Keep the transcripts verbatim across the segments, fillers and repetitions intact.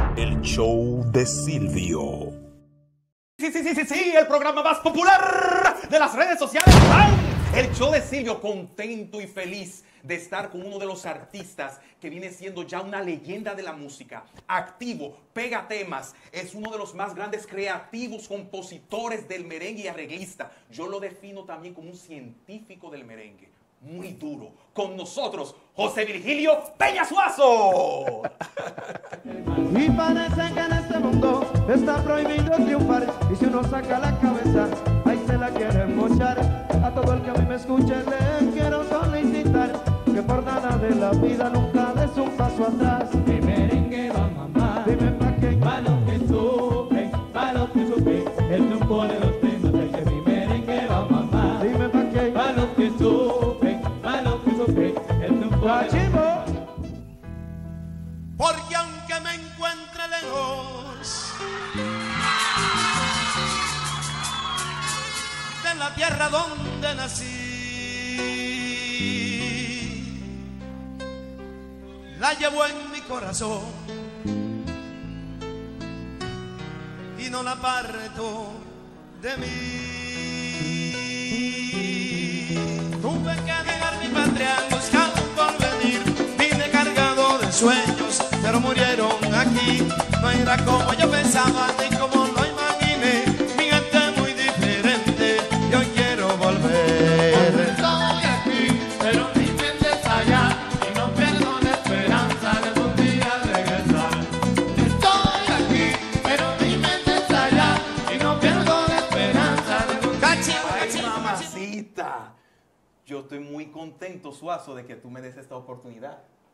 El show de Silvio. Sí, sí, sí, sí, sí, el programa más popular de las redes sociales. ¡Ay! El show de Silvio, contento y feliz de estar con uno de los artistas que viene siendo ya una leyenda de la música. Activo, pega temas, es uno de los más grandes creativos compositores del merengue y arreglista. Yo lo defino también como un científico del merengue. Muy duro. Con nosotros, José Virgilio Peña Suazo. Y parece que en este mundo está prohibido triunfar. Y si uno saca la cabeza, ahí se la quiere mochar. A todo el que a mí me escuche le quiero solicitar que por nada de la vida nunca des un paso atrás. Mi merengue va mamá, Dime pa' qué, pa' lo que sufren, pa' lo que sufren, el triunfo de los temas es que mi merengue va mamá, dime pa' qué, pa' lo que sufren, pa' lo que sufren, el triunfo de los Chivo. Porque aunque me encuentre lejos de la tierra donde nací, la llevo en mi corazón y no la parto de mí. Tuve que dejar mi patria buscando un porvenir, vine cargado de sueños, pero murieron aquí. No era como yo pensaba ni como lo imaginé. Mi gente es muy diferente, yo quiero volver. Estoy aquí, pero mi mente está allá y no pierdo la esperanza de algún día regresar. Estoy aquí, pero mi mente está allá y no pierdo la esperanza de algún día Ay, mamacita. Yo estoy muy contento, Suazo, de que tú me des esta oportunidad.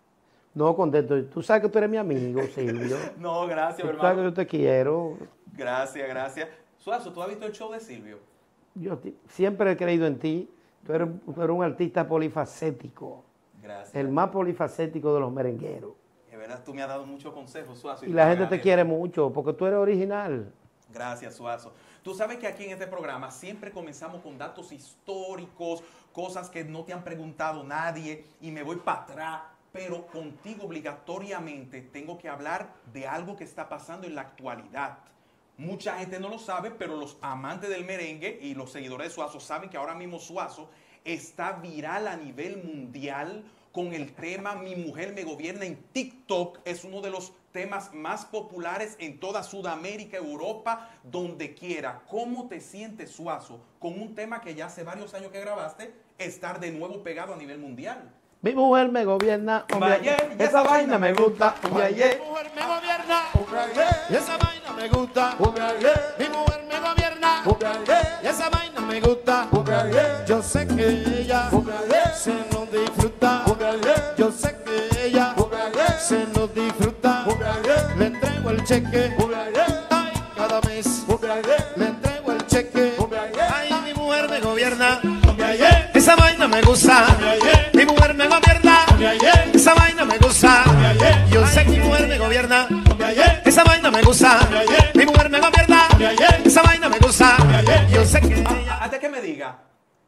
No, contento. Tú sabes que tú eres mi amigo, Silvio. No, gracias, Tú sabes que hermano. yo te quiero. Gracias, gracias. Suazo, ¿tú has visto el show de Silvio? Yo ti- siempre he creído en ti. Tú eres, tú eres un artista polifacético. Gracias. El más polifacético de los merengueros. De verdad, tú me has dado muchos consejos, Suazo. Y la gente te agradezco. quiere mucho porque tú eres original. Gracias, Suazo. Tú sabes que aquí en este programa siempre comenzamos con datos históricos, cosas que no te han preguntado nadie, y me voy para atrás, pero contigo obligatoriamente tengo que hablar de algo que está pasando en la actualidad. Mucha gente no lo sabe, pero los amantes del merengue y los seguidores de Suazo saben que ahora mismo Suazo está viral a nivel mundial con el tema Mi Mujer Me Gobierna en TikTok. Es uno de los temas más populares en toda Sudamérica, Europa, donde quiera. ¿Cómo te sientes, Suazo, con un tema que ya hace varios años que grabaste, estar de nuevo pegado a nivel mundial? Mi mujer me gobierna, hombre, Ayer, esa vaina me gusta, hombre, ayer. Mi mujer me gobierna, y esa vaina me gusta. Mi mujer me gobierna, y esa vaina me gusta. Yo sé que ella se nos disfruta. Yo sé que ella se nos disfruta. Le entrego el cheque, ay, cada mes. Le entrego el cheque, ay, mi mujer me gobierna. Esa vaina me gusta. Mi mujer me gobierna. Esa vaina me gusta. Yo sé que mi mujer me gobierna. Esa vaina me gusta. Mi mujer me gobierna. Esa vaina me gusta. Yo sé que ella... Hasta que me diga,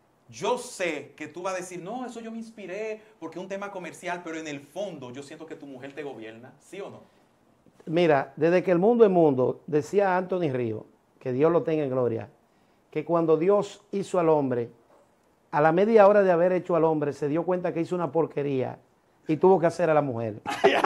yo sé que tú vas a decir, no, eso yo me inspiré porque es un tema comercial, pero en el fondo yo siento que tu mujer te gobierna, ¿sí o no? Mira, desde que el mundo es mundo, decía Anthony Río, que Dios lo tenga en gloria, que cuando Dios hizo al hombre, a la media hora de haber hecho al hombre, se dio cuenta que hizo una porquería y tuvo que hacer a la mujer.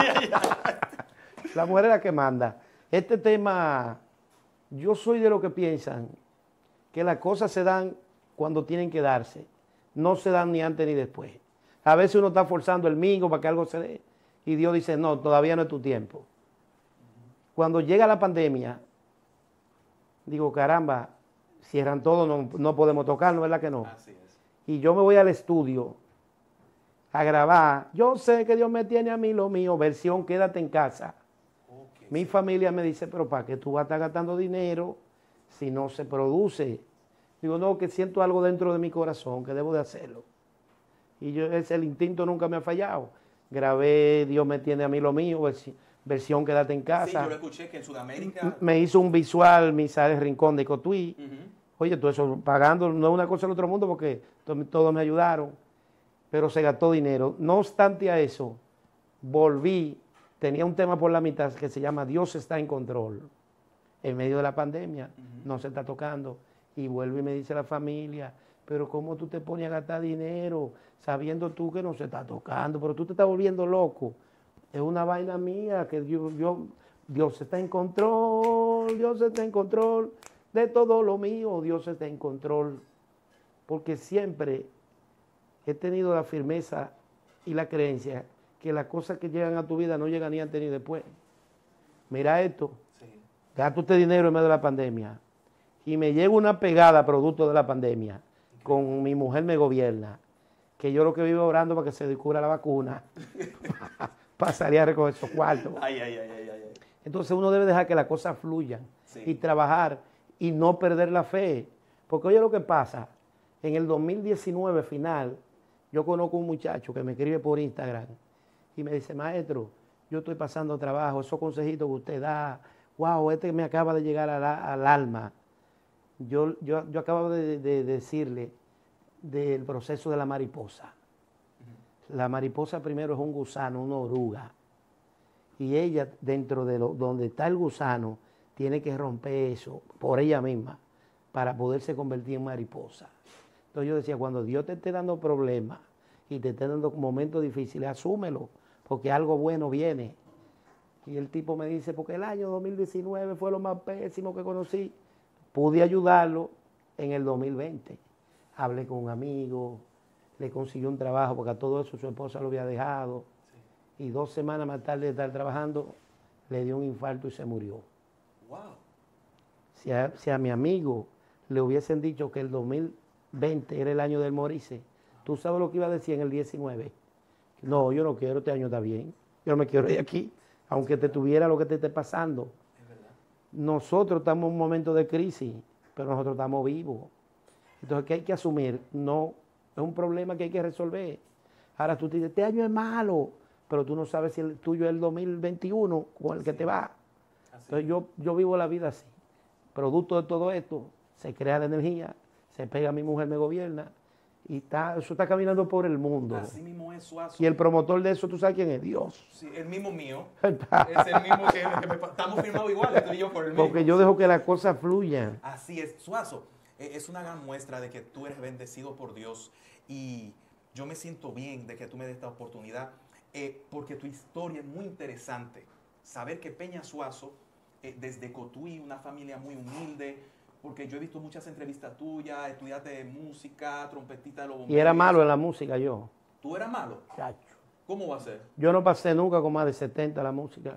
La mujer es la que manda. Este tema, yo soy de los que piensan que las cosas se dan cuando tienen que darse. No se dan ni antes ni después. A veces uno está forzando el mingo para que algo se dé y Dios dice, no, todavía no es tu tiempo. Cuando llega la pandemia, digo, caramba, cierran todo, no, no podemos tocar, ¿no es verdad que no? Así es. Y yo me voy al estudio a grabar. Yo sé que Dios me tiene a mí lo mío, versión Quédate en casa. Okay. Mi familia me dice, pero ¿para qué tú vas a estar gastando dinero si no se produce? Digo, no, que siento algo dentro de mi corazón, que debo de hacerlo. Y yo, ese, el instinto nunca me ha fallado. Grabé Dios me tiene a mí lo mío, versi- versión Quédate en Sí, casa. yo lo escuché que en Sudamérica... Me hizo un visual, Misael Rincón de Cotuí. Ujú. Oye, todo eso pagando, no es una cosa del otro mundo porque to- todos me ayudaron, pero se gastó dinero. No obstante a eso, volví tenía un tema por la mitad que se llama Dios está en control. En medio de la pandemia, Ujú. no se está tocando. Y vuelve y me dice la familia, pero ¿cómo tú te pones a gastar dinero sabiendo tú que no se está tocando? Pero tú te estás volviendo loco. Es una vaina mía que yo, yo, Dios está en control, Dios está en control de todo lo mío, Dios está en control. Porque siempre he tenido la firmeza y la creencia que las cosas que llegan a tu vida no llegan ni antes ni después. Mira esto, Sí. gasto este dinero en medio de la pandemia y me llega una pegada producto de la pandemia, con mi mujer me gobierna, que yo lo que vivo orando para que se descubra la vacuna, para salir a recoger esos cuartos. Ay, ay, ay, ay, ay. Entonces uno debe dejar que las cosas fluyan Sí. y trabajar y no perder la fe. Porque oye lo que pasa, en el dos mil diecinueve final, yo conozco un muchacho que me escribe por Instagram y me dice, maestro, yo estoy pasando trabajo, esos consejitos que usted da, wow, este me acaba de llegar al, al alma. Yo, yo, yo acabo de, de decirle del proceso de la mariposa. La mariposa primero es un gusano, una oruga. Y ella, dentro de lo, donde está el gusano, tiene que romper eso por ella misma para poderse convertir en mariposa. Entonces yo decía, cuando Dios te esté dando problemas y te esté dando momentos difíciles, asúmelo, porque algo bueno viene. Y el tipo me dice, porque el año dos mil diecinueve fue lo más pésimo que conocí. Pude ayudarlo en el dos mil veinte. Hablé con un amigo, le consiguió un trabajo, porque a todo eso su esposa lo había dejado. Y dos semanas más tarde de estar trabajando, le dio un infarto y se murió. Wow. Si a, si a mi amigo le hubiesen dicho que el dos mil veinte era el año del morirse, ¿tú sabes lo que iba a decir en el diecinueve? No, yo no quiero, este año está bien. Yo no me quiero ir aquí, aunque te tuviera lo que te esté pasando. Es verdad. Nosotros estamos en un momento de crisis, pero nosotros estamos vivos. Entonces, ¿qué hay que asumir? No, es un problema que hay que resolver. Ahora tú te dices, este año es malo, pero tú no sabes si el tuyo es el dos mil veintiuno con el que te va. Así. Entonces yo, yo vivo la vida así. Producto de todo esto, se crea la energía, se pega mi mujer, me gobierna, y está, eso está caminando por el mundo. Así mismo es, Suazo. Y el promotor de eso, ¿tú sabes quién es? Dios. Sí, el mismo mío. Es el mismo que, que me, estamos firmados iguales, tú y yo por el mismo. Porque yo dejo que las cosas fluyan. Así es, Suazo, eh, es una gran muestra de que tú eres bendecido por Dios y yo me siento bien de que tú me des esta oportunidad eh, porque tu historia es muy interesante. Saber que Peña Suazo, eh, desde Cotuí, una familia muy humilde, porque yo he visto muchas entrevistas tuyas, estudiaste música, trompetista de los bomberos. Y era malo en la música yo. ¿Tú eras malo? Chacho. ¿Cómo va a ser? Yo no pasé nunca con más de setenta la música.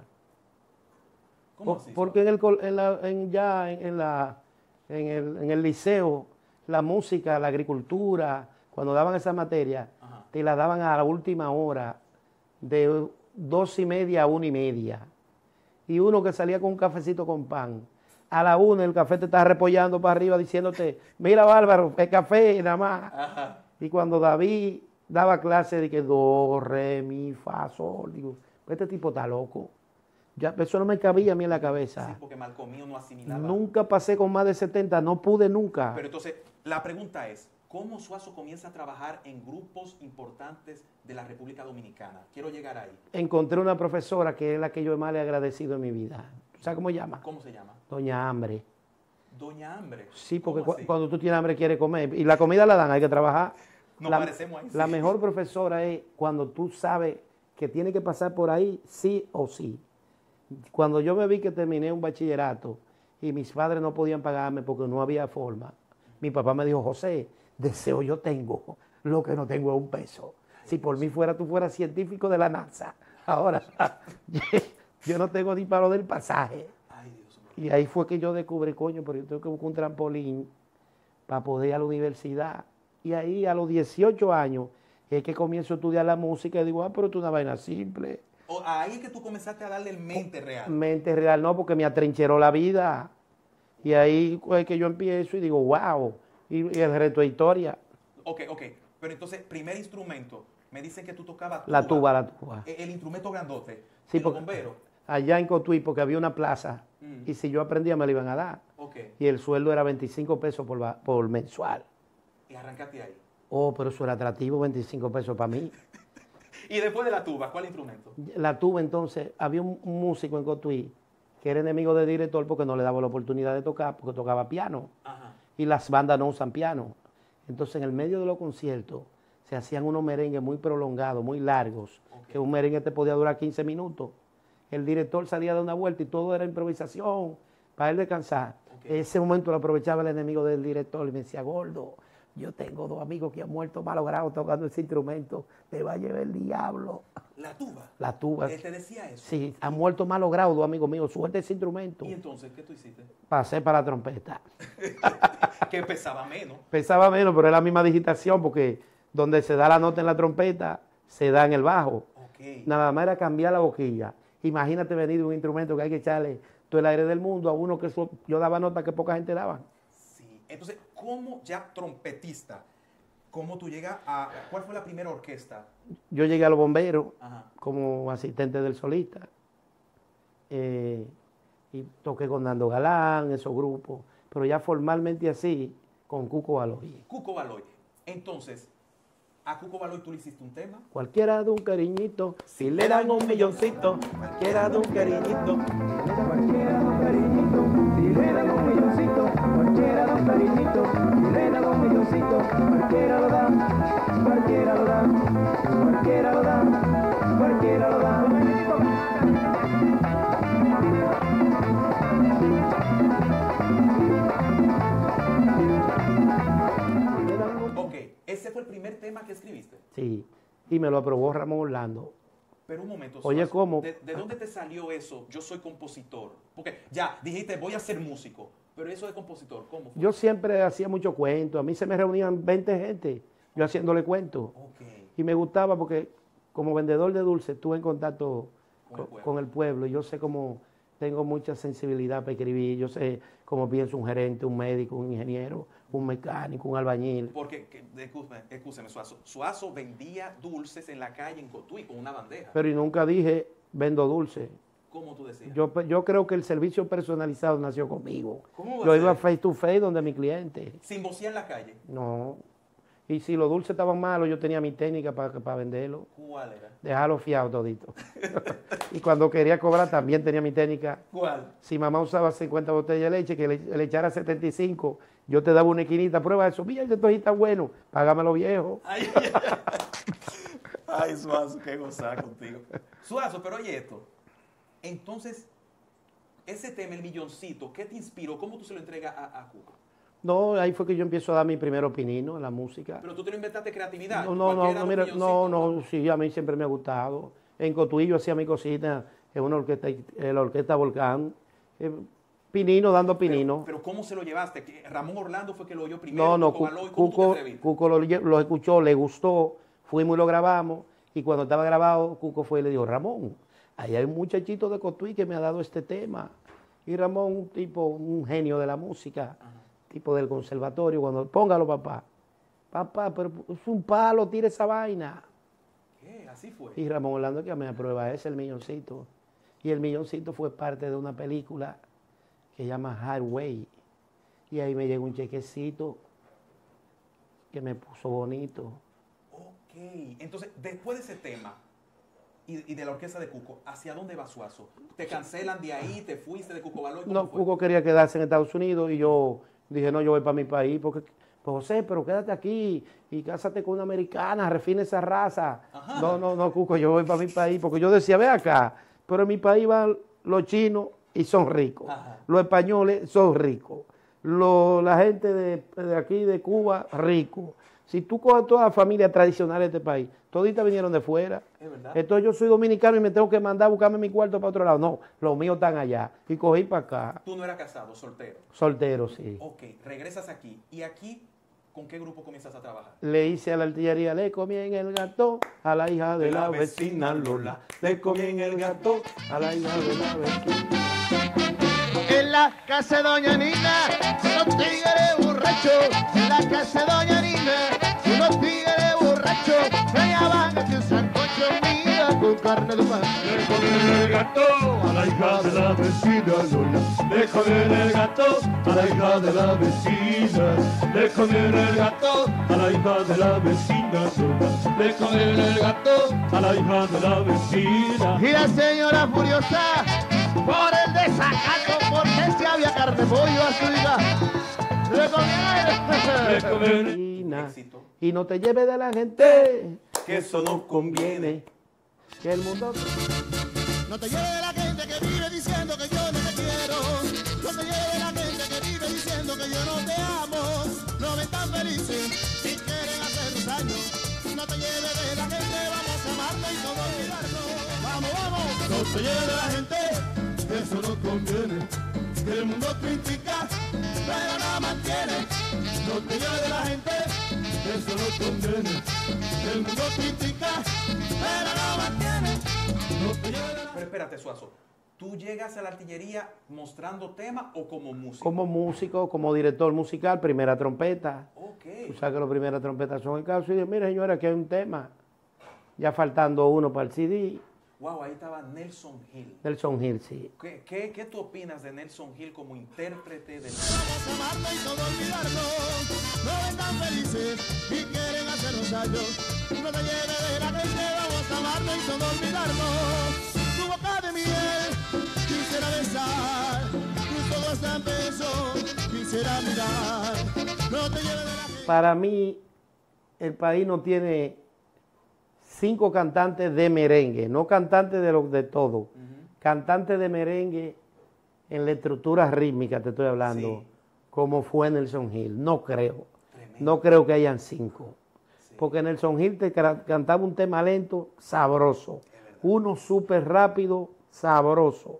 ¿Cómo Por- así? porque en el, col- en la- en ya en, en la, en, el, en el liceo, la música, la agricultura, cuando daban esa materia, Ajá. te la daban a la última hora, de dos y media a una y media. Y uno que salía con un cafecito con pan. A la una el café te está repollando para arriba diciéndote, mira Bárbaro, el café nada más. Ajá. Y cuando David daba clase de que do, re, mi, fa, sol, digo, este tipo está loco. Ya, eso no me cabía a mí en la Sí, cabeza. porque mal comido no asimilaba. Nunca pasé con más de setenta, no pude nunca. Pero entonces, la pregunta es, ¿cómo Suazo comienza a trabajar en grupos importantes de la República Dominicana? Quiero llegar ahí. Encontré una profesora que es la que yo más le he agradecido en mi vida. ¿Sabes cómo se llama? ¿Cómo se llama? Doña Hambre. Doña Hambre. Sí, porque ¿Cómo cu- así? cuando tú tienes hambre quieres comer. Y la comida la dan, hay que trabajar. Nos la, parecemos ahí, La sí. mejor profesora es cuando tú sabes que tiene que pasar por ahí, sí o sí. Cuando yo me vi que terminé un bachillerato y mis padres no podían pagarme porque no había forma, mi papá me dijo, José, deseo yo tengo, lo que no tengo es un peso. Si por mí fuera, tú fueras científico de la NASA. Ahora, yo no tengo ni para lo del pasaje. Ay, Dios mío. Y ahí fue que yo descubrí, coño, pero yo tengo que buscar un trampolín para poder ir a la universidad. Y ahí a los dieciocho años es que comienzo a estudiar la música y digo, ah, pero esto es una vaina simple. O ahí es que tú comenzaste a darle el mente real. Mente real no, porque me atrincheró la vida. Y ahí es que yo empiezo y digo, wow. Y, y el resto es historia. Ok, ok. Pero entonces, primer instrumento, me dicen que tú tocabas La tuba, la tuba. El, el instrumento grandote. Sí, de los porque- bomberos. Allá en Cotuí, porque había una plaza. Mm. Y si yo aprendía, me la iban a dar. Ok. Y el sueldo era veinticinco pesos por, va- por mensual. Y arrancaste ahí. Oh, pero eso era atractivo, veinticinco pesos para mí. Y después de la tuba, ¿cuál instrumento? La tuba, entonces, había un, un músico en Cotuí que era enemigo del director porque no le daba la oportunidad de tocar, porque tocaba piano. Ajá. Y las bandas no usan piano. Entonces, en el medio de los conciertos, se hacían unos merengues muy prolongados, muy largos, Ok. que un merengue te podía durar quince minutos. El director salía de una vuelta y todo era improvisación para él descansar. Ok. Ese momento lo aprovechaba el enemigo del director y me decía, gordo, yo tengo dos amigos que han muerto malogrados tocando ese instrumento, te va a llevar el diablo. La tuba. La tuba. Él te decía eso. Sí, han muerto malogrados dos amigos míos, suelta ese instrumento. ¿Y entonces qué tú hiciste? Pasé para la trompeta. Que pesaba menos. Pesaba menos, pero es la misma digitación porque donde se da la nota en la trompeta, se da en el bajo. Ok. Nada más era cambiar la boquilla. Imagínate venir de un instrumento que hay que echarle todo el aire del mundo a uno que so- yo daba nota que poca gente daba. Sí. Entonces, ¿cómo ya trompetista? ¿Cómo tú llegas a... ¿Cuál fue la primera orquesta? Yo llegué a los bomberos Ajá. como asistente del solista. Eh, y toqué con Nando Galán, esos grupos. Pero ya formalmente así, con Cuco Baloy. Cuco Baloy. Entonces, a Cuco Baloy tú le hiciste un tema. Cualquiera de un cariñito, si le dan un milloncito, cualquiera de un cariñito. Cualquiera de un cariñito, si le dan un milloncito, cualquiera de un cariñito, si le dan un milloncito, cualquiera lo da, cualquiera lo da, cualquiera lo da, cualquiera lo da. Le dan un- Ok, ese fue el primer tema que escribiste. Sí, y me lo aprobó Ramón Orlando. Pero un momento. Oye, Suazo, ¿cómo? ¿De, de dónde te salió eso? Yo soy compositor. Porque ya, dijiste, voy a ser músico. Pero eso de compositor, ¿cómo fue? Yo siempre hacía muchos cuentos, a mí se me reunían veinte gente, yo haciéndole cuentos. Ok. Y me gustaba porque como vendedor de dulces estuve en contacto Con el co- pueblo. con el pueblo. Yo sé cómo tengo mucha sensibilidad para escribir, yo sé cómo piensa un gerente, un médico, un ingeniero, un mecánico, un albañil. Porque, que- discúlpeme, excúseme, Suazo. Suazo vendía dulces en la calle en Cotuí con una bandeja. Pero y nunca dije vendo dulces. ¿Cómo tú decías? Yo, pe- yo creo que el servicio personalizado nació conmigo. ¿Cómo va a Yo iba ser? face to face donde mi cliente. Sin vocear en la calle. No. Y si los dulces estaban malos, yo tenía mi técnica para, para venderlos. ¿Cuál era? Dejarlo fiado todito. Y cuando quería cobrar también tenía mi técnica. ¿Cuál? Si mamá usaba cincuenta botellas de leche, que le, le echara setenta y cinco, yo te daba una esquinita, prueba eso. Mira, esto está bueno, págamelo viejo. Ay, ay, ay. Ay, Suazo, qué gozar contigo. Suazo, pero oye esto. Entonces, ese tema, el milloncito, ¿qué te inspiró? ¿Cómo tú se lo entregas a, a Cuco? No, ahí fue que yo empiezo a dar mi primer opinino en la música. Pero tú te lo inventaste creatividad. No, no, no, Cualquiera no, de un mira, milloncito, no, no, sí, a mí siempre me ha gustado. En Cotuí yo hacía mi cosita en una orquesta, eh, la orquesta Volcán, eh, pinino dando pinino. Pero, pero ¿cómo se lo llevaste? ¿Que Ramón Orlando fue que lo oyó primero? No, no, Cuco Cu- Baloy, ¿cómo tú te Cuco, atreviste? Cuco lo, lle- lo escuchó, le gustó, fuimos y lo grabamos, y cuando estaba grabado, Cuco fue y le dijo, Ramón, ahí hay un muchachito de Cotuí que me ha dado este tema. Y Ramón, un tipo, un genio de la música, Ajá. tipo del conservatorio, cuando, póngalo papá, papá, pero es un palo, tira esa vaina. ¿Qué? Así fue. Y Ramón Orlando que me aprueba, es el milloncito. Y el milloncito fue parte de una película que se llama Highway. Y ahí me llegó un chequecito que me puso bonito. Ok. Entonces, después de ese tema y, y de la orquesta de Cuco, ¿hacia dónde va Suazo? ¿Te cancelan de ahí? ¿Te fuiste de Cuco Baloy? ¿Cómo No, fue? Cuco quería quedarse en Estados Unidos y yo dije, no, yo voy para mi país. Porque, pues José, pero quédate aquí y cásate con una americana, refine esa raza. Ajá. No, no, no, Cuco, yo voy para mi país. Porque yo decía, ve acá, pero en mi país van los chinos y son ricos. Ajá. Los españoles son ricos. Lo- la gente de, de aquí, de Cuba, rico. Si tú coges toda la familia tradicional de este país, toditas vinieron de fuera. Es verdad. Entonces yo soy dominicano y me tengo que mandar a buscarme mi cuarto para otro lado. No, los míos están allá. Y cogí para acá. Tú no eras casado, soltero. Soltero, sí. Ok, regresas aquí. ¿Y aquí con qué grupo comienzas a trabajar? Le hice a la artillería, le comí en el gato a la hija de la vecina Lola. Le comí en el gato a la hija de la vecina. En la casa de Doña Nina, unos tigres borrachos. En la casa de Doña Nina, unos tigres borrachos. Me llaman aquí un sancocho, mira, con carne de mar. Le comí el gato a la hija de la vecina Lola. Le comí el gato a la la hija de la vecina, le comieron el gato a la hija de la vecina sola, le comieron el gato a la hija de la vecina. Y la señora furiosa por el desacato, porque si había carne de pollo a su hija, le comieron. Le comieron Vecina, Éxito. y no te lleves de la gente, Que eso no conviene. que el mundo... No te lleve la gente que vive diciendo que yo no te quiero. No te lleve la gente que vive diciendo que yo no te amo. No ven tan felices si quieren hacernos daño. No te lleve de la gente, vamos a amarnos y todo olvidarnos. Vamos, vamos. No te lleve de la gente, que eso no conviene. Que el mundo critica, pero nada mantiene. No te lleve de la gente, que eso no conviene. Que el mundo critica, pero nada mantiene. No te lleve de la Pero espérate, Suazo. ¿Tú llegas a la artillería mostrando tema o como músico? Como músico, como director musical, primera trompeta. Ok. Tú sabes que las primeras trompetas son el caso. Y yo, mira, señora, aquí hay un tema. Ya faltando uno para el C D. Wow, ahí estaba Nelson Hill. Nelson Hill, sí. ¿Qué, qué, qué tú opinas de Nelson Hill como intérprete del... Vamos a amarnos y todo olvidarnos. No vengan felices y quieren hacernos daño. No te lleve de la gente, vamos a amarnos y todo olvidarnos. Tu boca de miel quisiera besar, tus ojos tan besos quisiera mirar. No te lleve de la gente. Para mí, el país no tiene cinco cantantes de merengue, no cantantes de lo de todo. Ujú. Cantantes de merengue en la estructura rítmica, te estoy hablando, Sí. como fue Nelson Hill. No creo. Tremendo. No creo que hayan cinco. Sí. Porque Nelson Hill te cra- cantaba un tema lento, sabroso. Uno súper rápido, sabroso.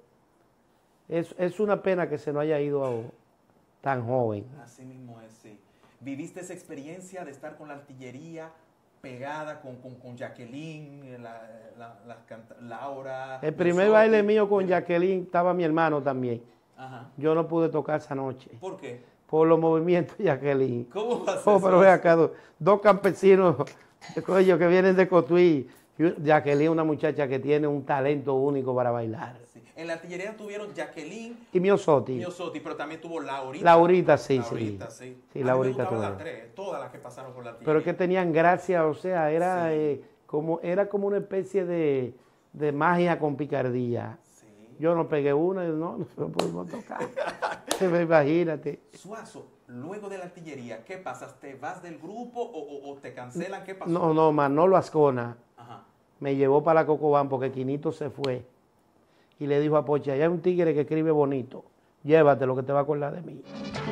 Es, es una pena que se no haya ido a- tan joven. Así mismo es, sí. ¿Viviste esa experiencia de estar con la artillería pegada con, con, con Jacqueline, la, la, la canta- Laura? El primer Luzotti? baile mío con Jacqueline estaba mi hermano también. Ajá. Yo no pude tocar esa noche ¿Por qué? por los movimientos de Jacqueline. ¿Cómo va a ser Oh, eso? pero ve acá, dos, dos campesinos coño, que vienen de Cotuí. Y Jacqueline, una muchacha que tiene un talento único para bailar. Sí. En la artillería tuvieron Jacqueline, Y Miosotti. Miosotti, pero también tuvo Laurita. Laurita, sí, Laurita, sí. sí. Sí, A mí Laurita me gustaban tuvo. las tres, todas las que pasaron por la artillería. Pero es que tenían gracia, o sea, era, Sí. eh, como, era como una especie de, de magia con picardía. Sí. Yo no pegué una y no, no pudimos tocar. Imagínate. Suazo, luego de la artillería, ¿qué pasas? ¿Te vas del grupo o, o- o te cancelan? ¿Qué pasó? No, no, Manolo Ascona Ajá. me llevó para la Cocobán porque Quinito se fue. Y le dijo a Poche, allá hay un tigre que escribe bonito. Llévatelo que te va a acordar de mí.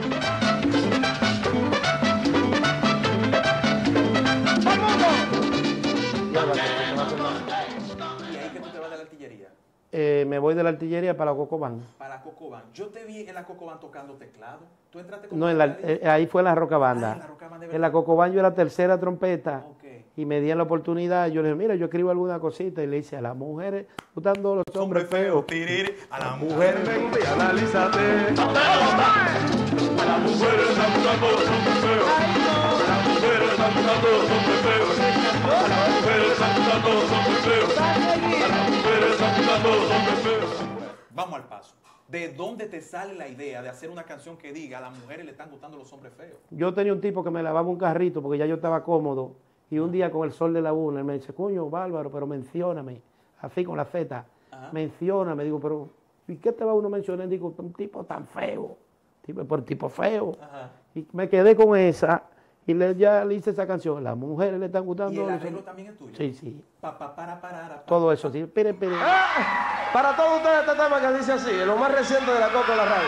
¿Y ahí que tú te vas de la artillería? Eh, me voy de la artillería para la Cocobán. Para Cocobán. Yo te vi en la Cocobán tocando teclado. ¿Tú entraste con No, en la- tecladista? eh, ahí fue la Roca Banda. Ah, en la Roca Banda, de En la verdad. Cocobán yo era tercera trompeta. Ok. Y me dieron la oportunidad. Yo le dije, mira, yo escribo alguna cosita. Y le dice, a las mujeres, gustando los hombres feos. Tiriri, a la Mujer mujer. me gusta, analízate. A las mujeres están buscando los hombres feos. A las mujeres están buscando los hombres feos. A las mujeres están buscando los hombres feos. A las mujeres están buscando los hombres feos. Vamos al paso. ¿De dónde te sale la idea de hacer una canción que diga a las mujeres le están gustando los hombres feos? Yo tenía un tipo que me lavaba un carrito porque ya yo estaba cómodo. Y un día con el sol de la una, él me dice, coño, bárbaro, pero mencióname. Así con la Z. Ajá. Mencióname. Digo, pero ¿y qué te va uno a mencionar? Digo, un tipo tan feo. Tipo, por tipo feo. Ajá. Y me quedé con esa. Y le, ya le hice esa canción. Las mujeres le están gustando. ¿Y el los arreglo hombres". también es tuyo? Sí, sí. Pa, pa, para, para, para, pa. Todo eso, sí. Pire, pire. Para todos ustedes este tema que dice así, lo más reciente de la Coco en la radio.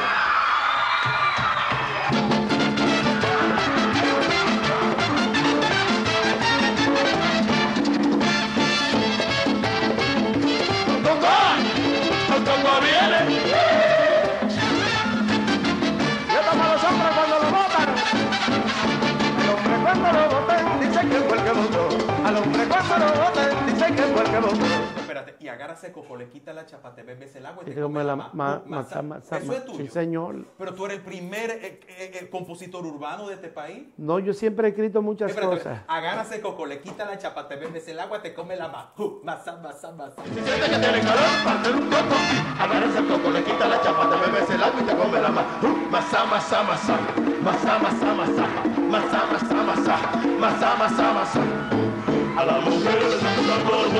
Y esto para los hombres cuando lo votan. El hombre cuando lo voten dice que fue el que votó. Al hombre cuando lo voten dice que fue el que votó. Espérate, y agárrase coco, le quita la chapa, te bebes el agua y Y te digo, comes me la- ma- ma- ma- ma- ma- Eso ma- es tuyo. Sí, señor. Pero tú eres el primer eh, eh, eh, compositor urbano de este país. No, yo siempre he escrito muchas Espérate, cosas. espérate. Agárrase coco, le quita la chapa, te bebes el agua, te come la ma. Uh, masa, masa, masa. Siente que tiene calor, parte un coco. Agarras el coco, le quita la chapa, te bebes el agua y te come la mano. Uh, masa, masa. masa, masa, masa, masa, masa, masa, masa, masa, masa, masa, masa. A la mujer le gusta como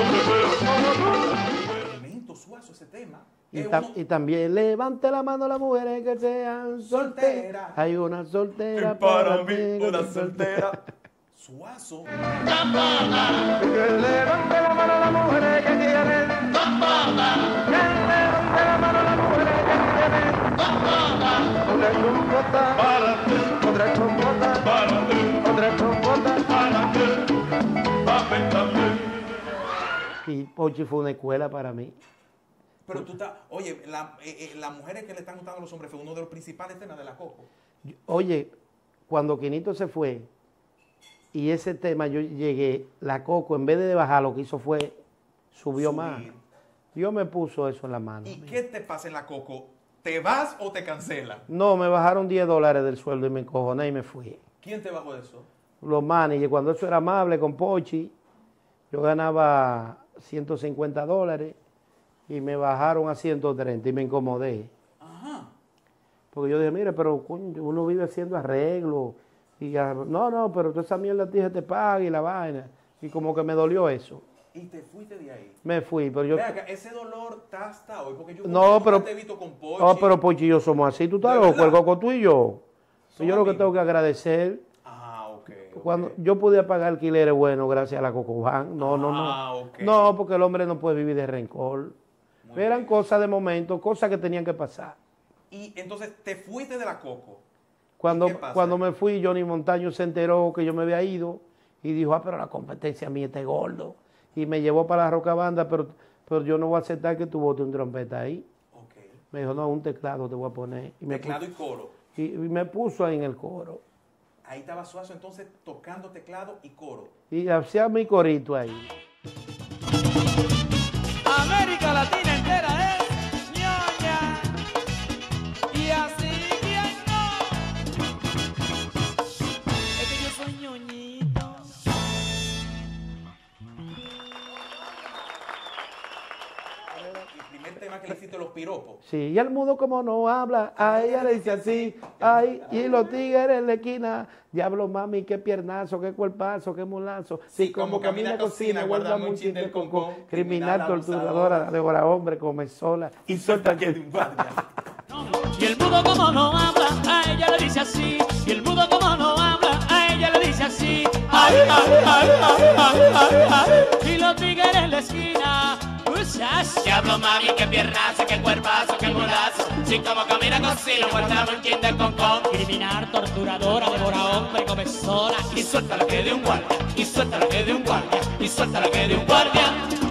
mujer. Tremendo, Suazo, ese tema. Y, Es ta- uno- y también levante la mano las mujeres que sean solteras. Soltera. Hay una soltera Y para mí, ti, una que soltera. Suazo. Que levante la mano a las mujeres que quieren. Que levante la mano a las mujeres que quieren. Otra compota, Para ti, otra compota, para ti, otra compota. para ti, papi también. Y Pochi fue una escuela para mí. Pero tú estás, oye, la- eh, eh, las mujeres que le están gustando a los hombres fue uno de los principales temas de la Coco. Yo- Oye, cuando Quinito se fue y ese tema yo llegué, la Coco en vez de bajar lo que hizo fue subió Subir. más. Yo me puso eso en la mano. ¿Y qué te pasa en la Coco? ¿Te vas o te cancelan? No, me bajaron diez dólares del sueldo y me encojoné y me fui. ¿Quién te bajó eso? Los managers, cuando eso era amable con Pochi, yo ganaba ciento cincuenta dólares y me bajaron a ciento treinta y me incomodé. Ajá. Porque yo dije, mire, pero coño, uno vive haciendo arreglos. Y a- no, no, pero toda esa mierda tije te paga y la vaina. Y como que me dolió eso. Y te fuiste de ahí. Me fui, pero yo... Ve acá, ese dolor está hasta hoy, porque yo No, nunca pero- te he visto con Pochi. No, pero Pochi y yo somos así. Tú estás ¿De loco, verdad? el Coco, tú y yo. Son Yo lo que amigos. tengo que agradecer, Ah, ok. ok. cuando yo podía pagar alquileres buenos gracias a la Cocoban. No, no, no. Ah, ok. No, porque el hombre no puede vivir de rencor. Muy Eran bien. cosas de momento, cosas que tenían que pasar. Y entonces te fuiste de la Coco. Cuando, ¿Y qué pasa? cuando me fui, Johnny Montaño se enteró que yo me había ido y dijo, ah, pero la competencia mía está gordo. Y me llevó para la Roca Banda, pero, pero yo no voy a aceptar que tú botes un trompeta ahí. Ok. Me dijo, no, un teclado te voy a poner. Y me, Teclado puso, y coro. y, y me puso ahí en el coro. Ahí estaba Suazo entonces tocando teclado y coro. Y hacía mi corito ahí. América Latina entera es ñoña y así bien no. Es que yo soy ñoñito. El primer tema que le hiciste los piropos. Sí, y el mundo como no habla, a ella le dice así, ay, y los tigres en la esquina, diablo mami, qué piernazo, qué cuerpazo, qué mulazo, Sí, como camina cocina, guarda un chin del concón, criminal, criminal, torturadora, abusadora, devora hombre, come sola, y suelta que... de un guardia. Y el mudo como no habla, a ella le dice así. Y el mudo como no habla, a ella le dice así. Ay, ay, ay, ay, ay, ay, ay. Y los tigres en la esquina. Usas. Diablo mami, qué piernazo, qué cuerpazo, qué mulazo. Si como camina cocina, guardamos un chin de concón. Criminal, torturadora, devora hombre, come sola. Y suelta lo que de un guardia, y suelta lo que de un guardia, y suelta lo que de un guardia.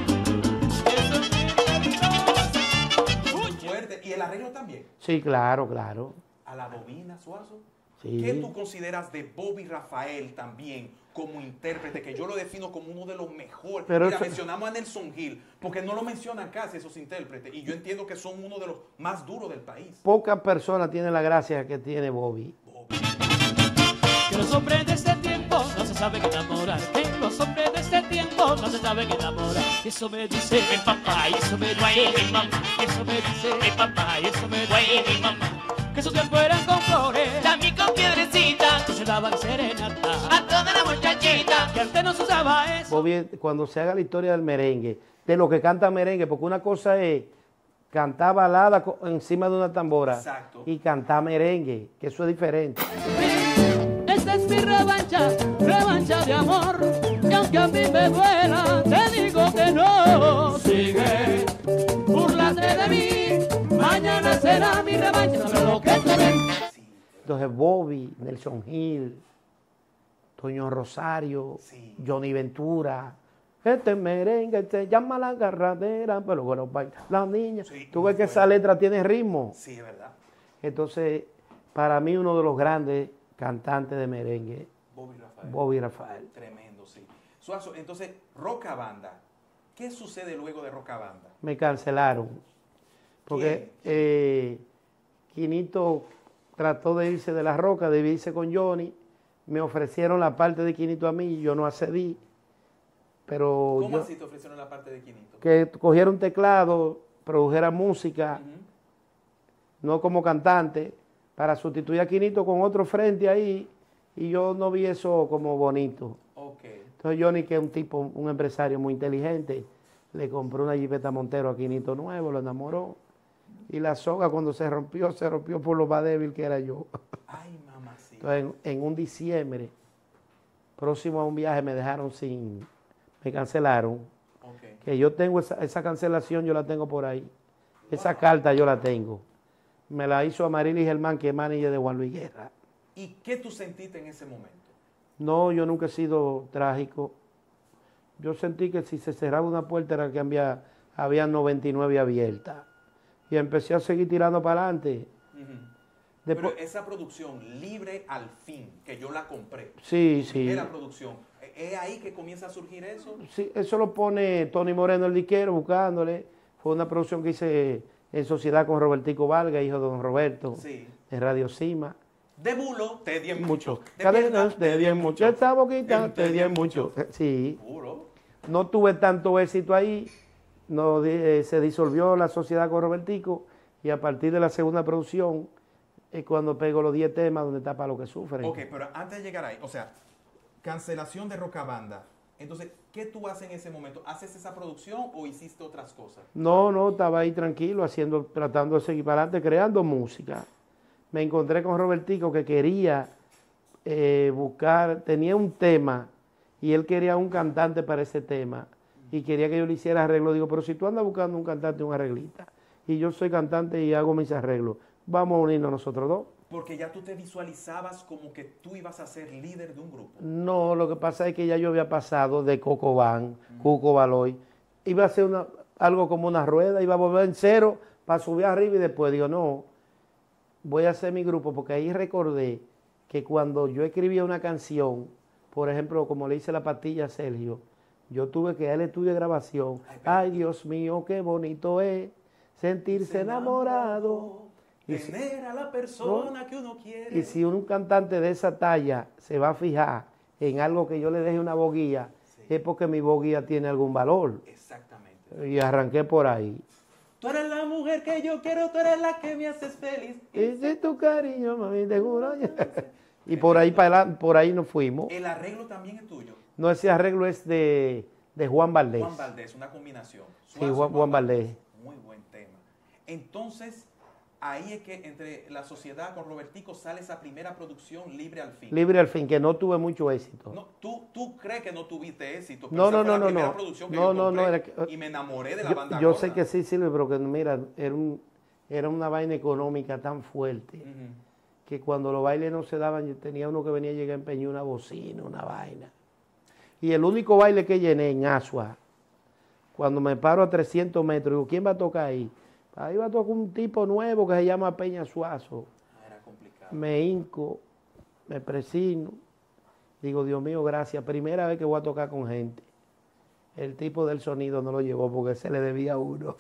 Fuerte. Y el arreglo también. Sí, claro, claro. A la bobina, Suazo. Sí. ¿Qué tú consideras de Bobby Rafael también como intérprete? Que yo lo defino como uno de los mejores. Pero Mira, eso- mencionamos a Nelson Gil, porque no lo mencionan casi esos intérpretes. Y yo entiendo que son uno de los más duros del país. Pocas personas tienen la gracia que tiene Bobby. Que los hombres de este tiempo no se saben enamorar. Que los hombres de este tiempo no se saben enamorar. Eso me dice mi papá, y eso me dice mi mamá. Eso me dice mi papá, y eso me dice mi mamá. Que su tiempo eran con flores, También con piedrecita, que se daban serenata. a toda la muchachita. Que antes no se usaba eso. Bobby, cuando se haga la historia del merengue, de lo que canta merengue, porque una cosa es cantar balada co- encima de una tambora Exacto. y cantar merengue, que eso es diferente. Esta es mi revancha, revancha de amor. Y aunque a mí me duela, te digo que no. Sigue, búrlate de mí. Mañana será mi revancha. ¿Sabes lo que te ven? Entonces Bobby, Nelson Gil, Toño Rosario, Sí. Johnny Ventura, este merengue se llama la agarradera, pero bueno, baila la niña. Sí, Tú muy ves que fuerte. esa letra tiene ritmo. Sí, es verdad. Entonces, para mí uno de los grandes cantantes de merengue, Bobby Rafael. Bobby Rafael. Tremendo, sí. Suazo, entonces, Roca Banda. ¿Qué sucede luego de Roca Banda? Me cancelaron. Porque eh, Quinito trató de irse de la Roca, de irse con Johnny. Me ofrecieron la parte de Quinito a mí y yo no accedí. Pero ¿Cómo yo, así te ofrecieron la parte de Quinito? que cogiera un teclado, produjera música, Ujú. no como cantante, para sustituir a Quinito con otro frente ahí, y yo no vi eso como bonito. Okay. Entonces Johnny, que es un tipo, un empresario muy inteligente, le compró una Jipeta Montero a Quinito nuevo, lo enamoró, y la soga cuando se rompió, se rompió por lo más débil que era yo. Ay, mamacita. Entonces en, en un diciembre, próximo a un viaje, me dejaron sin, me cancelaron. Okay. Que yo tengo esa, esa cancelación, yo la tengo por ahí. Esa wow. carta yo la tengo. Me la hizo Amarili Germán, que es manager de Juan Luis Guerra. ¿Y qué tú sentiste en ese momento? No, yo nunca he sido trágico. Yo sentí que si se cerraba una puerta era que había, había noventa y nueve abiertas. Y empecé a seguir tirando para adelante. Uh-huh. Después, pero esa producción, Libre al Fin, que yo la compré. Sí, sí. Era producción. ¿Es ahí que comienza a surgir eso? Sí, eso lo pone Tony Moreno, el diquero, buscándole. Fue una producción que hice en sociedad con Robertico Vargas, hijo de don Roberto, sí. en Radio Cima. De bulo te di mucho. mucho. De Cadenas te di mucho. Esta boquita te di mucho. Sí. Puro. No tuve tanto éxito ahí. No, eh, se disolvió la sociedad con Robertico, y a partir de la segunda producción es cuando pego los diez temas donde está para lo que sufren. Ok, pero antes de llegar ahí, o sea, cancelación de Rocabanda. Entonces, ¿qué tú haces en ese momento? ¿Haces esa producción o hiciste otras cosas? No, no, estaba ahí tranquilo, haciendo, tratando de seguir para adelante, creando música. Me encontré con Robertico, que quería eh, buscar, tenía un tema y él quería un cantante para ese tema y quería que yo le hiciera arreglo. Digo, pero si tú andas buscando un cantante, un arreglista, y yo soy cantante y hago mis arreglos, vamos a unirnos nosotros dos. Porque ya tú te visualizabas como que tú ibas a ser líder de un grupo. No, lo que pasa es que ya yo había pasado de Coco Van, mm. Cuco Baloy, iba a ser una, algo como una rueda, iba a volver en cero para subir arriba y después digo, no, voy a hacer mi grupo, porque ahí recordé que cuando yo escribía una canción, por ejemplo, como le hice la pastilla a Sergio, yo tuve que dar el estudio de grabación. Ay, Ay, Dios mío, qué bonito es sentirse enamorado. Y tener si, a la persona ¿no? que uno quiere. Y si un cantante de esa talla se va a fijar en algo que yo le deje una boguía, sí. es porque mi boguía tiene algún valor. Exactamente. Y arranqué por ahí. Tú eres la mujer que yo quiero, tú eres la que me haces feliz. Y si tu cariño, mami, te juro. Y por ahí, para, por ahí nos fuimos. ¿El arreglo también es tuyo? No, ese arreglo es de, de Juan Valdés. Juan Valdés, una combinación. Suazo, sí, Juan, Juan Valdés. Muy buen tema. Entonces, ahí es que entre la sociedad con Robertico sale esa primera producción, Libre al Fin. Libre al Fin, que no tuve mucho éxito. No, ¿tú, tú crees que no tuviste éxito? Pero no, no, no, no, no. Producción que no, yo no, no. Era que, que, y me enamoré de la yo, banda Yo gorda. sé que sí, Silvio, pero que mira, era, un, era una vaina económica tan fuerte uh-huh. que cuando los bailes no se daban, yo tenía uno que venía a llegar a empeñar una bocina, una vaina. Y el único baile que llené en Asua, cuando me paro a trescientos metros, digo, ¿quién va a tocar ahí? Ahí va a tocar un tipo nuevo que se llama Peña Suazo. Ah, era complicado. Me hinco, me presino. Digo, Dios mío, gracias. Primera vez que voy a tocar con gente. El tipo del sonido no lo llevó porque se le debía a uno.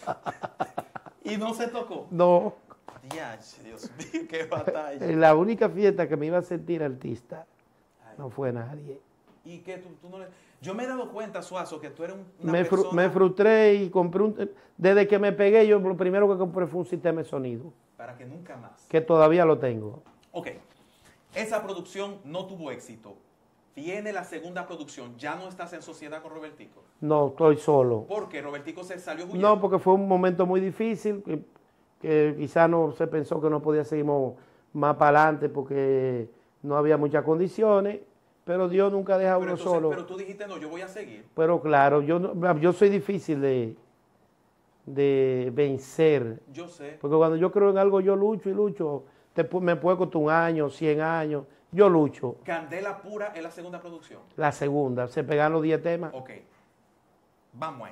¿Y no se tocó? No. Dios, Dios mío, qué batalla. La única fiesta que me iba a sentir artista, Ay. no fue nadie. ¿Y qué? ¿Tú, tú no le... Yo me he dado cuenta, Suazo, que tú eres una me, persona... Fru me frustré y compré un... Desde que me pegué, yo lo primero que compré fue un sistema de sonido. Para que nunca más. Que todavía lo tengo. Ok. Esa producción no tuvo éxito. Viene la segunda producción. ¿Ya no estás en sociedad con Robertico? No, estoy solo. ¿Por qué? ¿Robertico se salió huyendo? No, porque fue un momento muy difícil, que, que quizás no se pensó que no podía seguir más para adelante porque no había muchas condiciones. Pero Dios nunca deja a uno entonces, solo. Pero tú dijiste, no, yo voy a seguir. Pero claro, yo, yo soy difícil de, de vencer. Yo sé. Porque cuando yo creo en algo, yo lucho y lucho. Te, me puede costar un año, cien años. Yo lucho. Candela Pura es la segunda producción. La segunda. Se pegan los diez temas. Ok. Vamos ahí.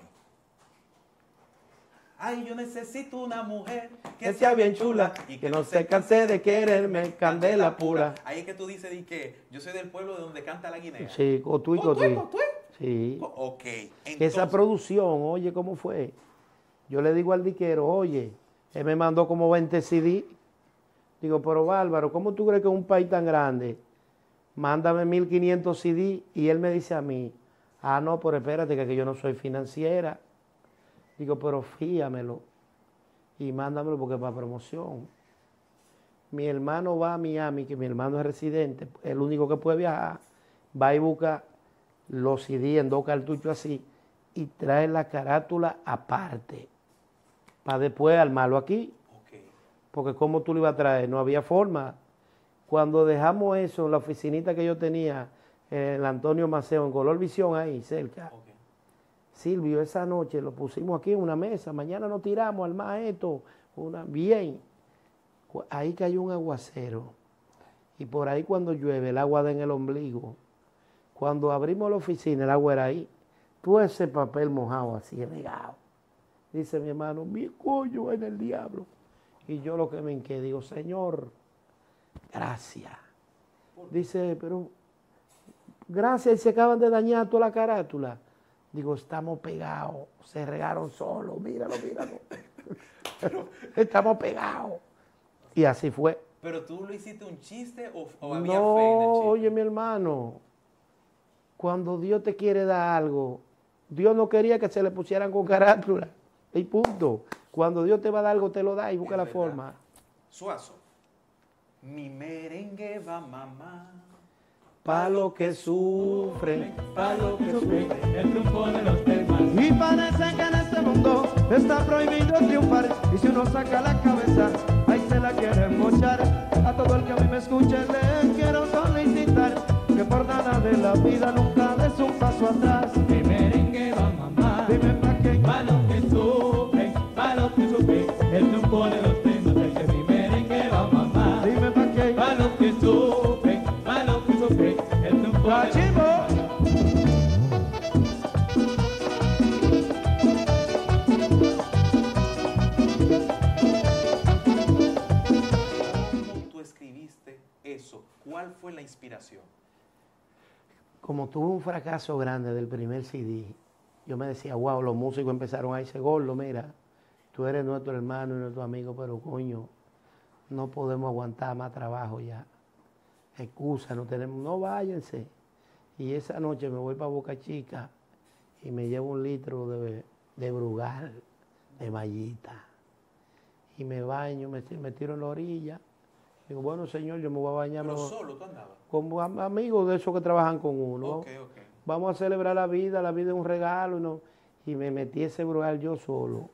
Ay, yo necesito una mujer que, que sea bien chula y que, que no se canse de quererme, candela pura. Ahí es que tú dices di que yo soy del pueblo de donde canta la guinea. Sí, Cotuí, Cotuí. Sí. Ok. Entonces, esa producción, oye, ¿cómo fue? Yo le digo al diquero, oye, él me mandó como veinte C D. Digo, pero Bárbaro, ¿cómo tú crees que un país tan grande? Mándame mil quinientos C D y él me dice a mí, ah, no, pero espérate que yo no soy financiera. Digo, pero fíamelo y mándamelo porque es para promoción. mi hermano va a Miami, que mi hermano es residente, el único que puede viajar, va y busca los C D en dos cartuchos así y trae la carátula aparte para después armarlo aquí. Okay. Porque como tú lo ibas a traer, no había forma. Cuando dejamos eso en la oficinita que yo tenía, en el Antonio Maceo, en Color Visión, ahí cerca, Okay. Silvio, esa noche lo pusimos aquí en una mesa, mañana nos tiramos al más esto, una, bien. Ahí cayó un aguacero y por ahí cuando llueve el agua da en el ombligo. Cuando abrimos la oficina el agua era ahí. Todo ese papel mojado así regado. Dice mi hermano, mi coño en el diablo. Y yo lo que me enqué, digo, Señor, gracias. Dice, pero gracias, y se acaban de dañar toda la carátula. Digo, estamos pegados, se regaron solos, míralo, míralo. Estamos pegados. Y así fue. ¿Pero tú lo hiciste un chiste o, o había No, fe en el chiste? oye mi hermano, cuando Dios te quiere dar algo, Dios no quería que se le pusieran con carátula. Y punto. Cuando Dios te va a dar algo, te lo da y busca Es la verdad. forma. Suazo. Mi merengue va mamá. Pa' lo que sufren, pa' lo que sufren. El triunfo de los temas. Y parece que en este mundo está prohibido triunfar. Y si uno saca la cabeza, ahí se la quieren mochar. A todo el que a mí me escuche le quiero solicitar que por nada de la vida nunca des un paso atrás. Mi merengue va mamá. Dime pa' qué. Pa' lo que sufren, pa' lo que sufren. El triunfo de los temas. Es que mi merengue va mamá. Dime pa' qué. Pa' lo que sufren, pa' lo que sufren. El triunfo de los Guachivo. ¿Cómo tú escribiste eso? ¿Cuál fue la inspiración? Como tuve un fracaso grande del primer C D, yo me decía, wow, los músicos empezaron a irse gordo, mira, tú eres nuestro hermano y nuestro amigo, pero coño, no podemos aguantar más trabajo ya. Excusa, no tenemos, no váyanse. Y esa noche me voy para Boca Chica y me llevo un litro de, de Brugal, de mallita. Y me baño, me, me tiro en la orilla. Digo, bueno, señor, yo me voy a bañar. ¿Pero me voy- solo tú andabas? como am- amigos de esos que trabajan con uno. Ok, ok. Vamos a celebrar la vida, la vida es un regalo. Y, no, y me metí ese Brugal yo solo.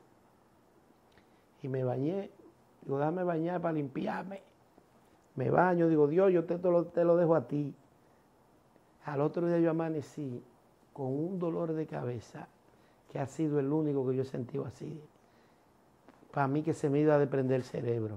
Y me bañé. Digo, déjame bañar para limpiarme. Me baño, digo, Dios, yo te, te lo, te lo dejo a ti. Al otro día yo amanecí con un dolor de cabeza que ha sido el único que yo he sentido así. Para mí que se me iba a desprender el cerebro.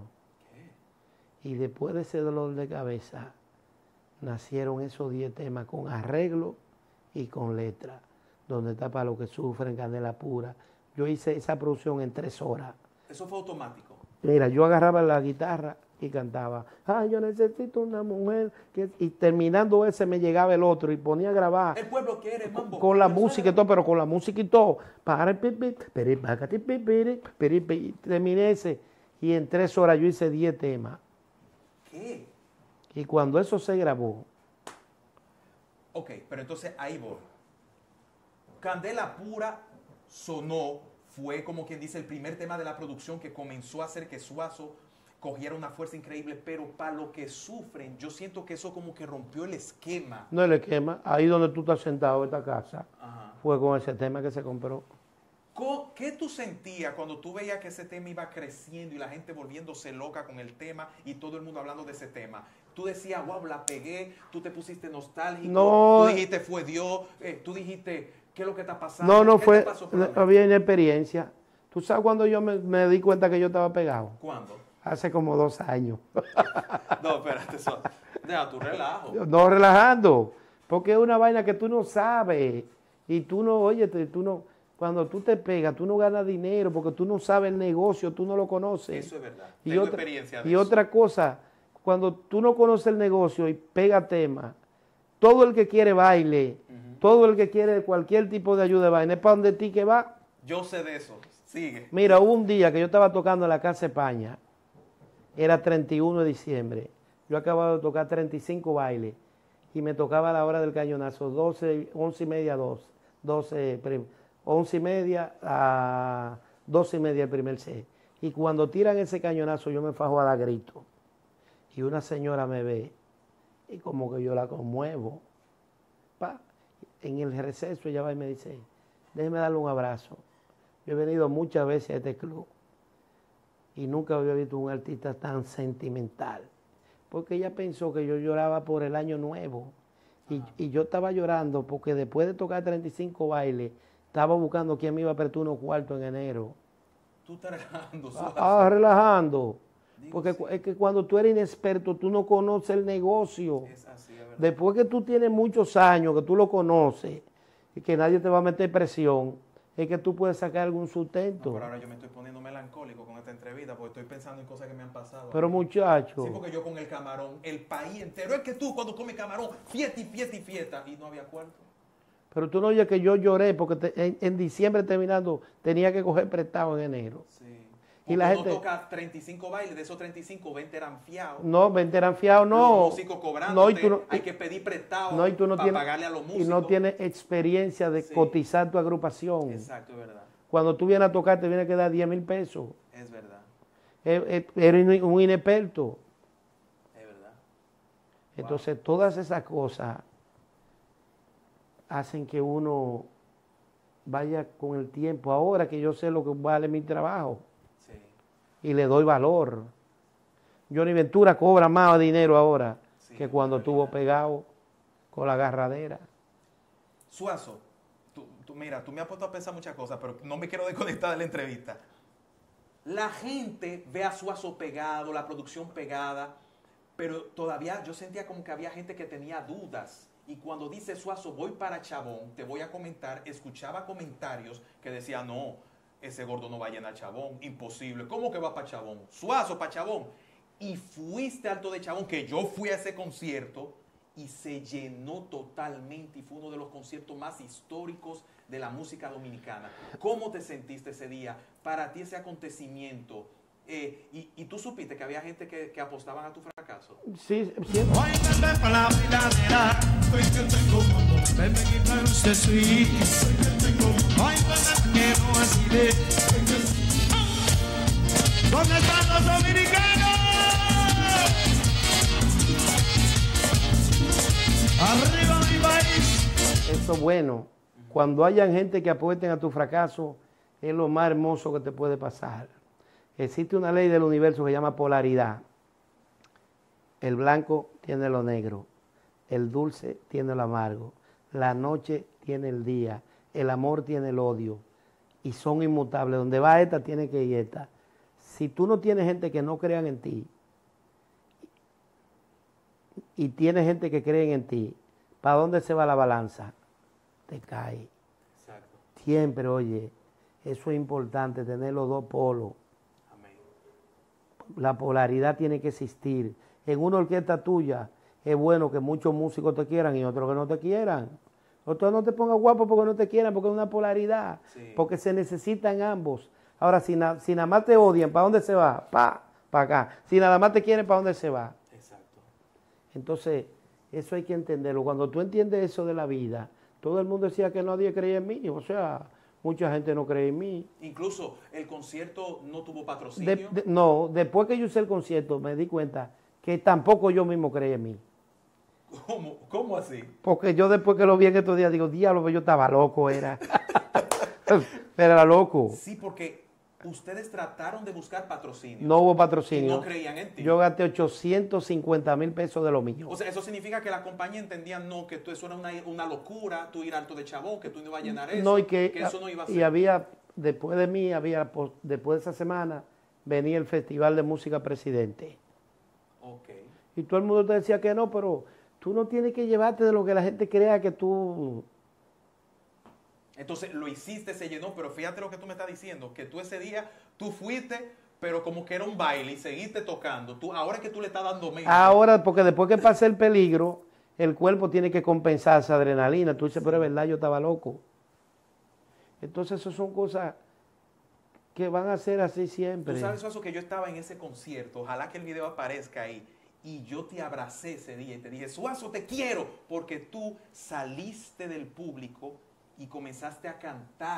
Y después de ese dolor de cabeza, nacieron esos diez temas con arreglo y con letra, donde está para los que sufren, Canela Pura. Yo hice esa producción en tres horas. Eso fue automático. Mira, yo agarraba la guitarra y cantaba, ay, yo necesito una mujer, que... y terminando ese me llegaba el otro y ponía a grabar El pueblo quiere mambo. con la Yo música y sé. todo, pero con la música y todo. Para el pipi, peri, pacati, pipiri, peri, pi- y terminé ese y en tres horas yo hice diez temas. ¿Qué? Y cuando eso se grabó, Ok, pero entonces ahí voy. Candela Pura sonó, fue como quien dice el primer tema de la producción que comenzó a hacer que Suazo cogiera una fuerza increíble, pero para lo que sufren, yo siento que eso como que rompió el esquema. no el esquema, ahí donde tú estás sentado en esta casa, Ajá. fue con ese tema que se compró. Co- ¿Qué tú sentías cuando tú veías que ese tema iba creciendo y la gente volviéndose loca con el tema y todo el mundo hablando de ese tema? Tú decías, wow, la pegué, tú te pusiste nostálgico, No. tú dijiste, fue Dios, eh, tú dijiste, ¿qué es lo que está pasando? No, no ¿Qué fue, te pasó por la mente? había inexperiencia. ¿Tú sabes cuando yo me, me di cuenta que yo estaba pegado? ¿Cuándo? Hace como dos años. No, espérate, eso. Deja tu relajo. No relajando, porque es una vaina que tú no sabes y tú no, oye, te- tú no, cuando tú te pegas, tú no ganas dinero porque tú no sabes el negocio, tú no lo conoces. Eso es verdad. Y, Tengo otra, experiencia de y eso. otra cosa, cuando tú no conoces el negocio y pega tema, todo el que quiere baile, todo el que quiere cualquier tipo de ayuda de vaina, es para donde ti que va. Yo sé de eso. Sigue. Mira, hubo un día que yo estaba tocando en la Casa España, era treinta y uno de diciembre, yo acababa de tocar treinta y cinco bailes y me tocaba a la hora del cañonazo, doce, once y media, dos, doce, prim- once y media a doce y media el primer set. Y cuando tiran ese cañonazo yo me fajo a dar grito. y una señora me ve y como que yo la conmuevo. Pa, en el receso ella va y me dice, déjeme darle un abrazo. Yo he venido muchas veces a este club y nunca había visto un artista tan sentimental. Porque ella pensó que yo lloraba por el año nuevo. Y, y yo estaba llorando porque después de tocar treinta y cinco bailes, estaba buscando quién me iba a prestar unos cuartos en enero. Tú estás relajando, Ah, Suazo. ah, relajando. Digo, Porque sí. es que cuando tú eres inexperto, tú no conoces el negocio. Es así, es verdad. Después que tú tienes muchos años, que tú lo conoces, y que nadie te va a meter presión, es que tú puedes sacar algún No, sustento. pero ahora yo me estoy poniendo melancólico con esta entrevista porque estoy pensando en cosas que me han pasado. Pero muchacho, Sí, porque yo con el camarón, el país entero, es que tú cuando comes camarón, fiesta y fiesta y fiesta, y no había cuarto. pero tú no oyes que yo lloré porque te- en, en diciembre terminando tenía que coger prestado en enero. Sí. Y Y la la gente- toca treinta y cinco bailes, de esos treinta y cinco, veinte eran fiados. No, veinte eran fiados, no. Los músicos cobrando, No, y tú no, hay que pedir prestado no, y tú no para tienes, pagarle a los y músicos. no tienes experiencia de Sí. cotizar tu agrupación. Exacto, es verdad, Cuando tú vienes a tocar te viene que dar diez mil pesos. es verdad, Eh, eh, Eres un inexperto. es verdad. Entonces, todas esas cosas hacen que uno vaya con el tiempo. Ahora que yo sé lo que vale mi trabajo Sí. y le doy valor. Johnny Ventura cobra más dinero ahora Sí, que cuando es estuvo verdad. pegado con la agarradera. Suazo, tú, tú- mira, tú me has puesto a pensar muchas cosas, pero no me quiero desconectar de la entrevista. La gente ve a Suazo pegado, la producción pegada, pero todavía yo sentía como que había gente que tenía dudas. Y cuando dice Suazo, voy para Chabón, te voy a comentar, escuchaba comentarios que decían, no, ese gordo no va a llenar Chabón, imposible. ¿Cómo que va para Chabón? Suazo para Chabón. Y fuiste Alto de Chabón, que yo fui a ese concierto y se llenó totalmente y fue uno de los conciertos más históricos de la música dominicana. ¿Cómo te sentiste ese día? Para ti ese acontecimiento. Eh, y, y tú supiste que había gente que, que apostaban a tu fracaso. Sí, siempre. Óigame pa' la bailadera, soy que tengo cuando usted me quita usted sí. Soy que tengo, óigame que no así de. ¿Dónde están los dominicanos? Arriba mi país. Eso es bueno. Cuando hayan gente que apuesten a tu fracaso, es lo más hermoso que te puede pasar. Existe una ley del universo que se llama polaridad. El blanco tiene lo negro, el dulce tiene lo amargo, la noche tiene el día, el amor tiene el odio, y son inmutables. Donde va esta, tiene que ir esta. Si tú no tienes gente que no crean en ti, y tienes gente que creen en ti, ¿para dónde se va la balanza? Te cae. Exacto. Siempre, oye, eso es importante, tener los dos polos. Amén. La polaridad tiene que existir. En una orquesta tuya es bueno que muchos músicos te quieran y otros que no te quieran. Otros no te pongas guapo porque no te quieran, porque es una polaridad. Sí. Porque se necesitan ambos. Ahora, si, na- si nada más te odian, ¿para dónde se va? Pa, para acá. Si nada más te quieren, ¿para dónde se va? Exacto. Entonces, eso hay que entenderlo. Cuando tú entiendes eso de la vida, todo el mundo decía que nadie creía en mí. O sea, mucha gente no cree en mí. Incluso el concierto no tuvo patrocinio. De- de- no, después que yo hice el concierto me di cuenta que tampoco yo mismo creí en mí. ¿Cómo? ¿Cómo así? Porque yo después que lo vi en estos días digo, diablo, yo estaba loco, era. Pero era loco. Sí, porque ustedes trataron de buscar patrocinio. No hubo Y patrocinio. no creían en ti. Yo gasté ochocientos cincuenta mil pesos de lo mío. O sea, eso significa que la compañía entendía no, que tú, eso era una, una locura, tú ir Alto de Chabón, que tú no ibas a llenar eso, No, y que, eso no iba a y ser. había, después de mí, había, pues, después de esa semana, venía el Festival de Música Presidente. Ok. Y todo el mundo te decía que no, pero tú no tienes que llevarte de lo que la gente crea que tú... Entonces lo hiciste, se llenó, pero fíjate lo que tú me estás diciendo, que tú ese día, tú fuiste, pero como que era un baile y seguiste tocando. Tú, ahora es que tú le estás dando mente. Ahora, porque después que pasa el peligro, el cuerpo tiene que compensar esa adrenalina. Tú dices, pero es verdad, yo estaba loco. Entonces, eso son cosas que van a ser así siempre. Tú sabes, Suazo, que yo estaba en ese concierto, ojalá que el video aparezca ahí, y yo te abracé ese día y te dije, Suazo, te quiero, porque tú saliste del público y comenzaste a cantar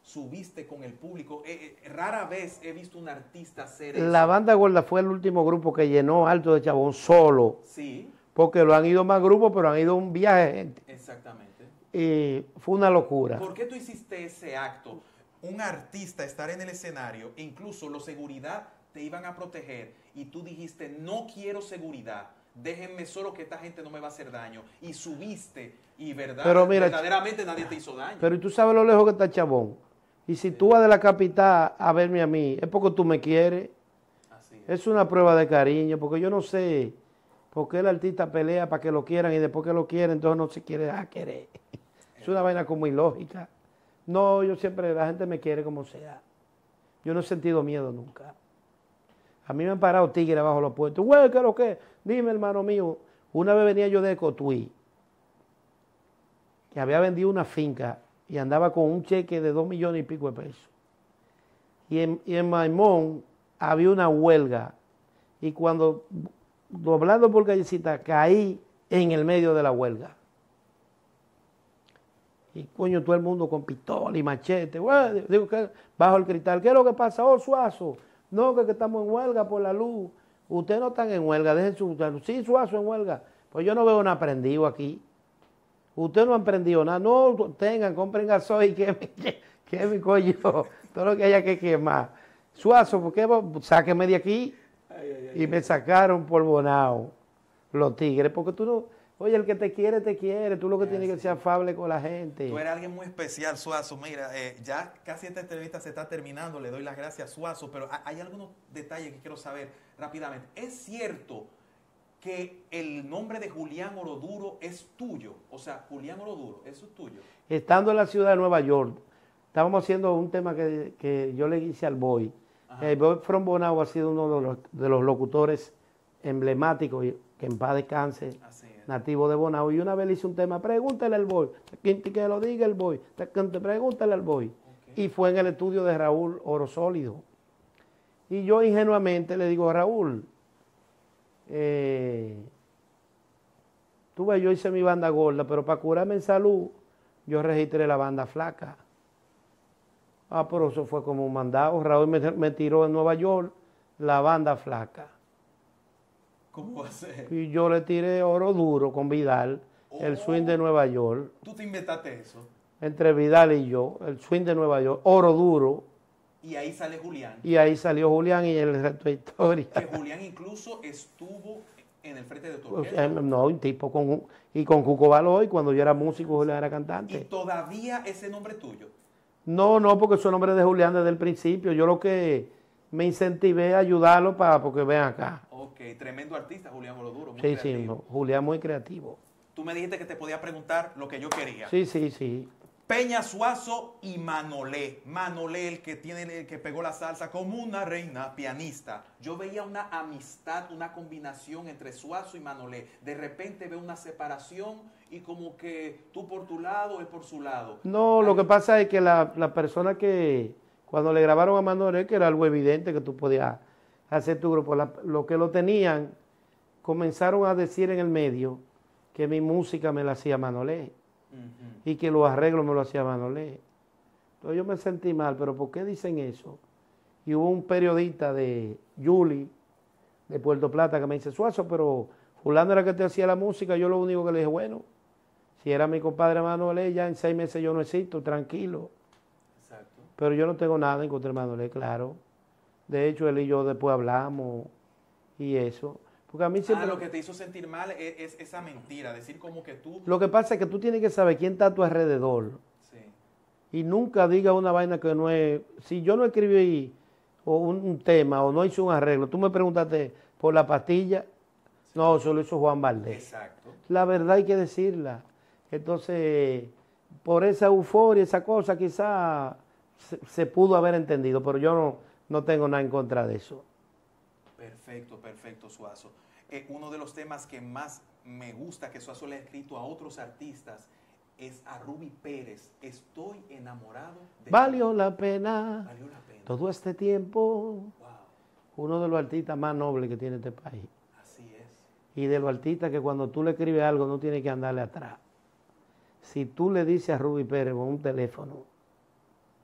subiste con el público. Eh, eh, rara vez he visto un artista hacer eso. La Banda Gorda fue el último grupo que llenó Alto de Chabón solo. Sí. Porque lo han ido más grupos, pero han ido un viaje de gente. Exactamente. Y fue una locura. ¿Por qué tú hiciste ese acto? Un artista estar en el escenario, incluso los seguridad te iban a proteger y tú dijiste, no quiero seguridad, déjenme solo que esta gente no me va a hacer daño. Y subiste y verdad, pero mira, verdaderamente nadie te hizo daño. Pero tú sabes lo lejos que está Chabón. Y si sí. tú vas de la capital a verme a mí, es porque tú me quieres. Así es. Es una prueba de cariño, porque yo no sé por qué el artista pelea para que lo quieran y después que lo quieren, entonces no se quiere a querer. Es una vaina como ilógica. No, yo siempre, la gente me quiere como sea. Yo no he sentido miedo nunca. A mí me han parado tigres abajo los puestos. Güey, ¿qué es lo que? Dime, hermano mío. Una vez venía yo de Cotuí, que había vendido una finca y andaba con un cheque de dos millones y pico de pesos. Y en, y en Maimón había una huelga. Y cuando, doblando por callecita, caí en el medio de la huelga. Y coño, todo el mundo con pistola y machete. Bueno, digo, que bajo el cristal, ¿qué es lo que pasa? Oh, Suazo. No, que, que estamos en huelga por la luz. Ustedes no están en huelga, dejen su... Sí, Suazo en huelga. Pues yo no veo nada prendido aquí. Ustedes no han prendido nada. No, tengan, compren gasoil, que, que, que mi coño, todo lo que haya que quemar. Suazo, ¿por qué? Sáqueme de aquí. Ay, ay, ay, y me sacaron polvonao los tigres, porque tú no... Oye, el que te quiere, te quiere. Tú lo que es tienes así. que ser afable con la gente. Tú eres alguien muy especial, Suazo. Mira, eh, ya casi esta entrevista se está terminando. Le doy las gracias a Suazo, pero hay algunos detalles que quiero saber rápidamente. ¿Es cierto que el nombre de Julián Oroduro es tuyo? O sea, Julián Oroduro, ¿eso es tuyo? Estando en la ciudad de Nueva York, estábamos haciendo un tema que, que yo le hice al Boy. Ajá. El Boy From Bonao ha sido uno de los, de los locutores emblemáticos, que en paz descanse. Así nativo de Bonao, y una vez le hice un tema, pregúntale al Boy, que, que lo diga el Boy, pregúntale al Boy. Okay. Y fue en el estudio de Raúl Oro Sólido. Y yo ingenuamente le digo, Raúl, eh, tú ves, yo hice mi Banda Gorda, pero para curarme en salud, yo registré la Banda Flaca. Ah, pero eso fue como un mandado. Raúl me, me tiró en Nueva York la Banda Flaca. ¿Cómo va a ser? Y yo le tiré Oro Duro con Vidal, oh, el swing de Nueva York. ¿Tú te inventaste eso? Entre Vidal y yo, el swing de Nueva York, Oro Duro. Y ahí sale Julián. Y ahí salió Julián y el resto de historia. Que Julián incluso estuvo en el frente de tu orquesta. Pues, eh, no, un tipo con... Y con Cuco Baloy, cuando yo era músico, Julián era cantante. ¿Y todavía ese nombre es tuyo? No, no, porque su nombre es de Julián desde el principio. Yo lo que me incentivé a ayudarlo para porque vean acá. Ok, tremendo artista, Julián Oroduro. Muy sí, creativo. sí, Julián muy creativo. Tú me dijiste que te podía preguntar lo que yo quería. Sí, sí, sí. Peña Suazo y Manolé. Manolé, el que tiene, el que pegó la salsa como una reina, pianista. Yo veía una amistad, una combinación entre Suazo y Manolé. De repente veo una separación y como que tú por tu lado, él por su lado. No, lo que pasa es que la, la persona que, cuando le grabaron a Manolé, que era algo evidente que tú podías hacer tu grupo, la, lo que lo tenían, comenzaron a decir en el medio que mi música me la hacía Manolé. Uh-huh. Y que los arreglos me lo hacía Manolé. Entonces yo me sentí mal, pero ¿por qué dicen eso? Y hubo un periodista de Yuli, de Puerto Plata, que me dice, Suazo, pero fulano era que te hacía la música. Yo lo único que le dije, bueno, si era mi compadre Manolé, ya en seis meses yo no existo, tranquilo. Exacto. Pero yo no tengo nada en contra de Manolé, claro. De hecho, él y yo después hablamos y eso. Porque a mí siempre... Ah, lo que te hizo sentir mal es, es esa mentira, decir como que tú... Lo que pasa es que tú tienes que saber quién está a tu alrededor. Sí. Y nunca diga una vaina que no es... Si yo no escribí o un, un tema o no hice un arreglo, tú me preguntaste por la pastilla, sí. No, eso lo hizo Juan Valdés. Exacto. La verdad hay que decirla. Entonces, por esa euforia, esa cosa, quizá se, se pudo haber entendido, pero yo no, no tengo nada en contra de eso. Perfecto, perfecto, Suazo. Eh, uno de los temas que más me gusta que Suazo le ha escrito a otros artistas es a Ruby Pérez. Estoy enamorado de... Valió la pena. Valió la pena. Todo este tiempo. Wow. Uno de los artistas más nobles que tiene este país. Así es. Y de los artistas que cuando tú le escribes algo no tienes que andarle atrás. Si tú le dices a Ruby Pérez con un teléfono,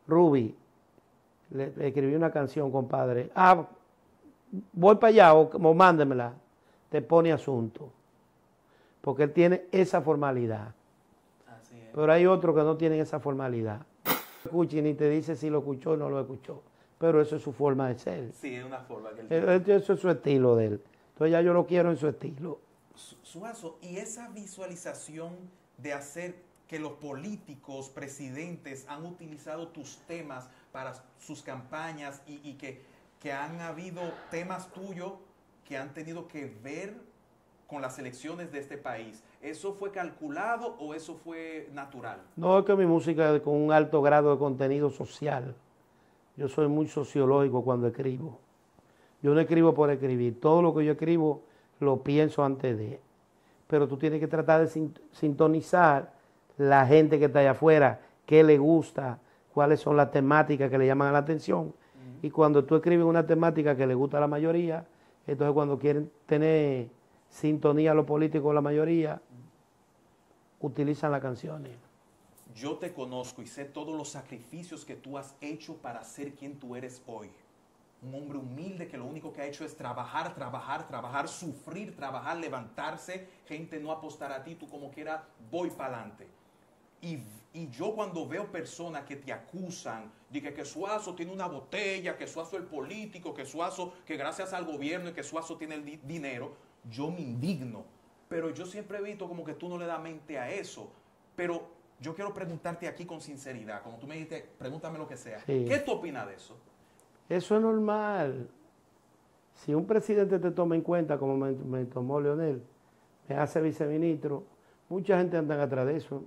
Ruby, le, le escribí una canción, compadre. Ah, voy para allá o, o mándemela. Te pone asunto. Porque él tiene esa formalidad. Así es. Pero hay otros que no tienen esa formalidad. Escucha y ni te dice si lo escuchó o no lo escuchó. Pero eso es su forma de ser. Sí, es una forma que él Eh, tiene. Eso es su estilo de él. Entonces ya yo lo quiero en su estilo. Su- Suazo, y esa visualización de hacer que los políticos, presidentes han utilizado tus temas para sus campañas y, y que, que han habido temas tuyos que han tenido que ver con las elecciones de este país, ¿eso fue calculado o eso fue natural? No es que mi música es con un alto grado de contenido social. Yo soy muy sociológico cuando escribo. Yo no escribo por escribir. Todo lo que yo escribo lo pienso antes de. Pero tú tienes que tratar de sin- sintonizar la gente que está allá afuera, qué le gusta, cuáles son las temáticas que le llaman la atención. Y cuando tú escribes una temática que le gusta a la mayoría, entonces cuando quieren tener sintonía a los políticos, la mayoría, utilizan las canciones. Yo te conozco y sé todos los sacrificios que tú has hecho para ser quien tú eres hoy. Un hombre humilde que lo único que ha hecho es trabajar, trabajar, trabajar, sufrir, trabajar, levantarse. Gente no apostar a ti, tú como quiera, voy para adelante. Y, y yo cuando veo personas que te acusan de que, que Suazo tiene una botella, que Suazo es el político, que Suazo, que gracias al gobierno y que Suazo tiene el di- dinero, yo me indigno. Pero yo siempre he visto como que tú no le das mente a eso. Pero yo quiero preguntarte aquí con sinceridad, como tú me dijiste, pregúntame lo que sea. Sí. ¿Qué tú opinas de eso? Eso es normal. Si un presidente te toma en cuenta, como me, me tomó Leonel, me hace viceministro, mucha gente anda atrás de eso.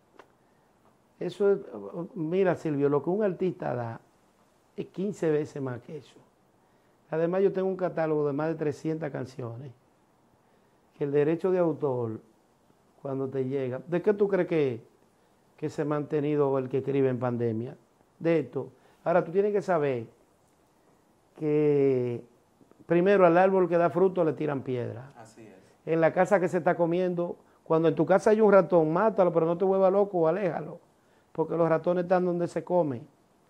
Eso es, mira Silvio, lo que un artista da es quince veces más que eso. Además yo tengo un catálogo de más de trescientas canciones, que el derecho de autor, cuando te llega, ¿de qué tú crees que, que se ha mantenido el que escribe en pandemia? De esto. Ahora tú tienes que saber que primero al árbol que da fruto le tiran piedra. Así es. En la casa que se está comiendo, cuando en tu casa hay un ratón, mátalo, pero no te vuelvas loco o aléjalo, porque los ratones están donde se comen.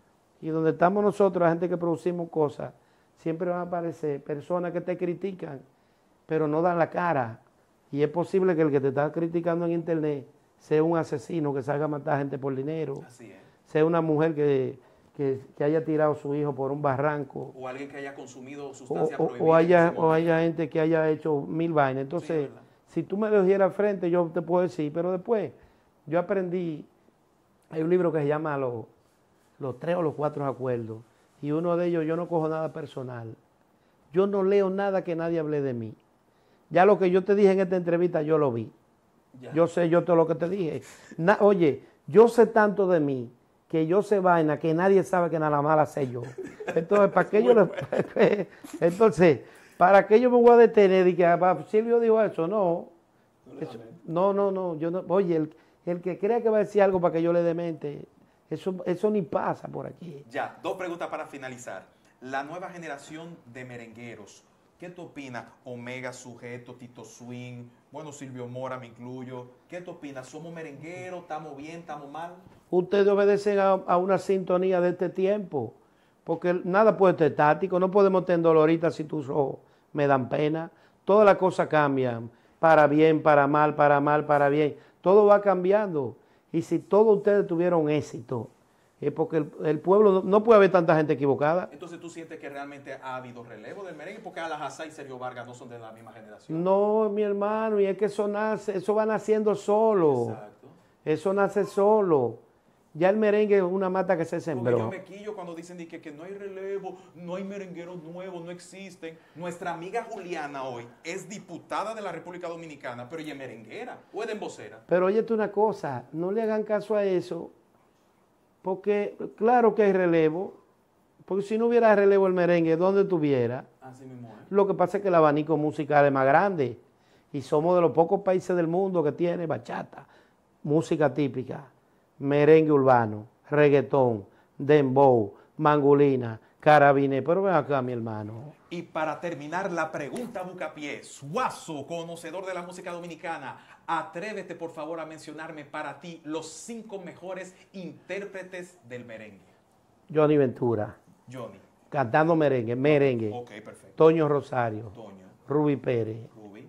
Y donde estamos nosotros, la gente que producimos cosas, siempre van a aparecer personas que te critican, pero no dan la cara. Y es posible que el que te está criticando en internet sea un asesino que salga a matar gente por dinero, Así es. sea una mujer que, que, que haya tirado a su hijo por un barranco, O alguien que haya consumido o, sustancias o- prohibidas. o en haya, ese o momento. haya gente que haya hecho mil vainas. Sí, Entonces, es verdad. si tú me lo dijeras al frente, yo te puedo decir, pero después yo aprendí, hay un libro que se llama Los, los tres o los cuatro acuerdos, y uno de ellos, yo no cojo nada personal. Yo no leo nada que nadie hable de mí. Ya lo que yo te dije en esta entrevista, yo lo vi. Ya. Yo sé yo todo lo que te dije. Na- oye, yo sé tanto de mí que yo sé vaina que nadie sabe que nada mala sé yo. Entonces, ¿para qué yo le- Entonces, ¿para qué yo me voy a detener y que ah, Silvio dijo eso? No. Eso- no, no, no. Yo no. Oye, el, el que crea que va a decir algo para que yo le dé mente, eso, eso ni pasa por aquí. Ya, dos preguntas para finalizar. La nueva generación de merengueros, ¿qué tú opinas? Omega, Sujeto, Tito Swing, bueno, Silvio Mora me incluyo. ¿Qué tú opinas? ¿Somos merengueros? ¿Estamos bien? ¿Estamos mal? Ustedes obedecen a, a una sintonía de este tiempo, porque nada puede estar estático, no podemos tener dolorita si tus ojos me dan pena. Todas las cosas cambian, para bien, para mal, para mal, para bien. Todo va cambiando. Y si todos ustedes tuvieron éxito, es porque el, el pueblo, no, no puede haber tanta gente equivocada. Entonces, ¿tú sientes que realmente ha habido relevo del merengue? Porque Alajazá y Sergio Vargas no son de la misma generación. No, mi hermano, y es que eso nace, eso va naciendo solo. Exacto. Eso nace solo. Ya el merengue es una mata que se Porque yo sembró. me quillo cuando dicen de que, que no hay relevo, no hay merengueros nuevos, no existen. Nuestra amiga Juliana hoy es diputada de la República Dominicana, pero ella es merenguera o es de embocera. Pero óyete una cosa, no le hagan caso a eso, porque claro que hay relevo, porque si no hubiera relevo el merengue, ¿dónde estuviera? Así mismo es. Lo que pasa es que el abanico musical es más grande y somos de los pocos países del mundo que tiene bachata, música típica, merengue urbano, reggaetón, dembow, mangulina, carabine. Pero ven acá, mi hermano. Y para terminar la pregunta Bucapié, Suazo, conocedor de la música dominicana, atrévete por favor a mencionarme para ti los cinco mejores intérpretes del merengue. Johnny Ventura, Johnny. cantando merengue, merengue. Ok, perfecto. Toño Rosario, Toño, Ruby Pérez, Ruby,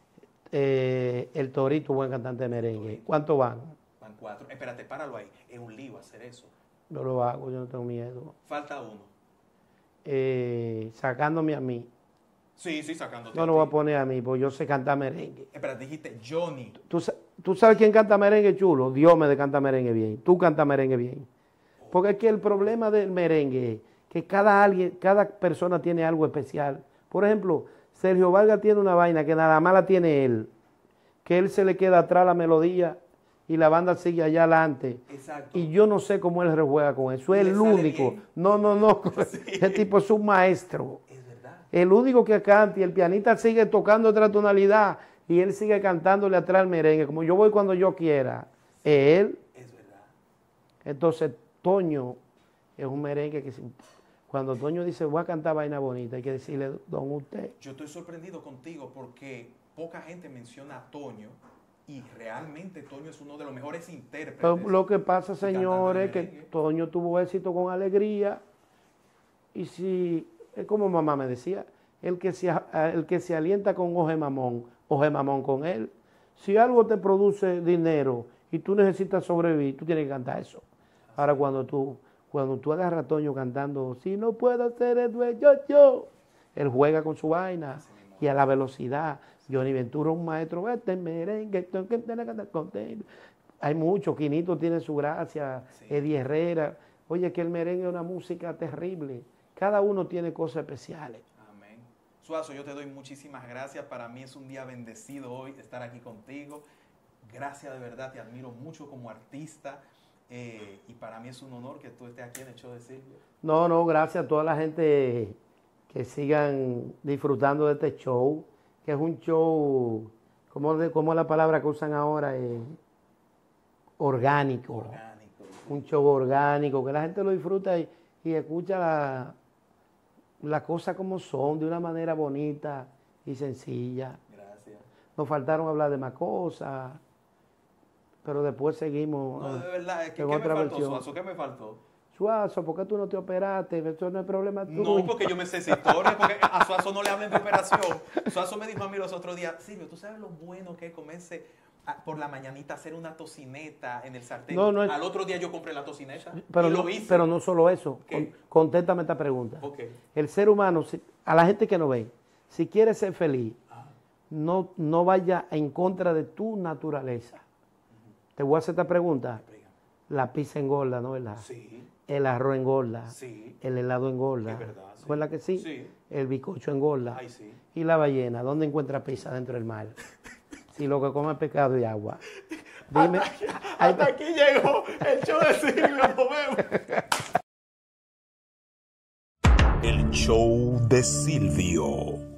eh, el Torito, buen cantante de merengue. Torito. ¿Cuántos van? van cuatro. Espérate, páralo ahí. Es un lío hacer eso. Yo lo hago, yo no tengo miedo. Falta uno. Eh, sacándome a mí. Sí, sí, sacándote. No a lo ti. voy a poner a mí, porque yo sé cantar merengue. Espérate, dijiste Johnny. ¿Tú, sa- tú sabes quién canta merengue chulo? Dios me de canta merengue bien. Tú cantas merengue bien. Porque es que el problema del merengue es que cada, alguien, cada persona tiene algo especial. Por ejemplo, Sergio Vargas tiene una vaina que nada más la tiene él. Que él se le queda atrás la melodía y la banda sigue allá adelante. Exacto. Y yo no sé cómo él rejuega con eso. Es Y le el sale único. bien. No, no, no. Sí. Ese tipo es un maestro. Es verdad. El único que canta y el pianista sigue tocando otra tonalidad y él sigue cantándole atrás al merengue, como yo voy cuando yo quiera. Él, Es verdad. entonces Toño es un merengue que si- cuando Toño dice voy a cantar vaina bonita, hay que decirle, don usted. Yo estoy sorprendido contigo porque poca gente menciona a Toño y realmente Toño es uno de los mejores intérpretes. Pero lo que pasa, y cantante de señores, es que merengue. Toño tuvo éxito con alegría y si, es como mamá me decía, el que se, a- el que se alienta con oje mamón, oje mamón con él. Si algo te produce dinero y tú necesitas sobrevivir, tú tienes que cantar eso. Ahora cuando tú, cuando tú agarras a Toño cantando, si no puedo ser el dueño yo, él juega con su vaina y a la velocidad. Johnny Ventura, un maestro, este merengue, tengo que tener que cantar contento. Hay muchos, Quinito tiene su gracia, Sí. Eddie Herrera. Oye, que el merengue es una música terrible. Cada uno tiene cosas especiales. Amén. Suazo, yo te doy muchísimas gracias. Para mí es un día bendecido hoy estar aquí contigo. Gracias de verdad, te admiro mucho como artista. eh, y para mí es un honor que tú estés aquí en el show de Silvio. No, no, gracias a toda la gente que sigan disfrutando de este show, que es un show, ¿cómo, de, cómo es la palabra que usan ahora? Eh, orgánico. Orgánico. Un show orgánico, que la gente lo disfruta y, y escucha la- las cosas como son, de una manera bonita y sencilla. Gracias. Nos faltaron hablar de más cosas, pero después seguimos. No, de verdad, ¿qué, en qué me otra faltó, versión. Suazo? ¿Qué me faltó? Suazo, ¿por qué tú no te operaste? Eso no es problema tuyo. No, porque yo me sé esa historia, porque a Suazo no le hablen de operación. Suazo me dijo a mí los otros días, Silvio, ¿tú sabes lo bueno que es comerse a- por la mañanita, hacer una tocineta en el sartén? No, no es- Al otro día yo compré la tocineta Pero y no, lo hice. pero no solo eso. ¿Qué? Con- contéstame esta pregunta. Ok. El ser humano, si- a la gente que no ve, si quiere ser feliz, no, no vaya en contra de tu naturaleza. Te voy a hacer esta pregunta. La pizza engorda, ¿no es verdad? Sí, El arroz engorda. sí. El helado engorda. Es verdad, sí. ¿No es verdad que sí? Sí. El bizcocho engorda. Ay, sí. Y la ballena, ¿dónde encuentra pizza dentro del mar? Si lo que come es pescado y agua. Dime. Ay, Hasta aquí llegó el show de Silvio, nos vemos. El show de Silvio.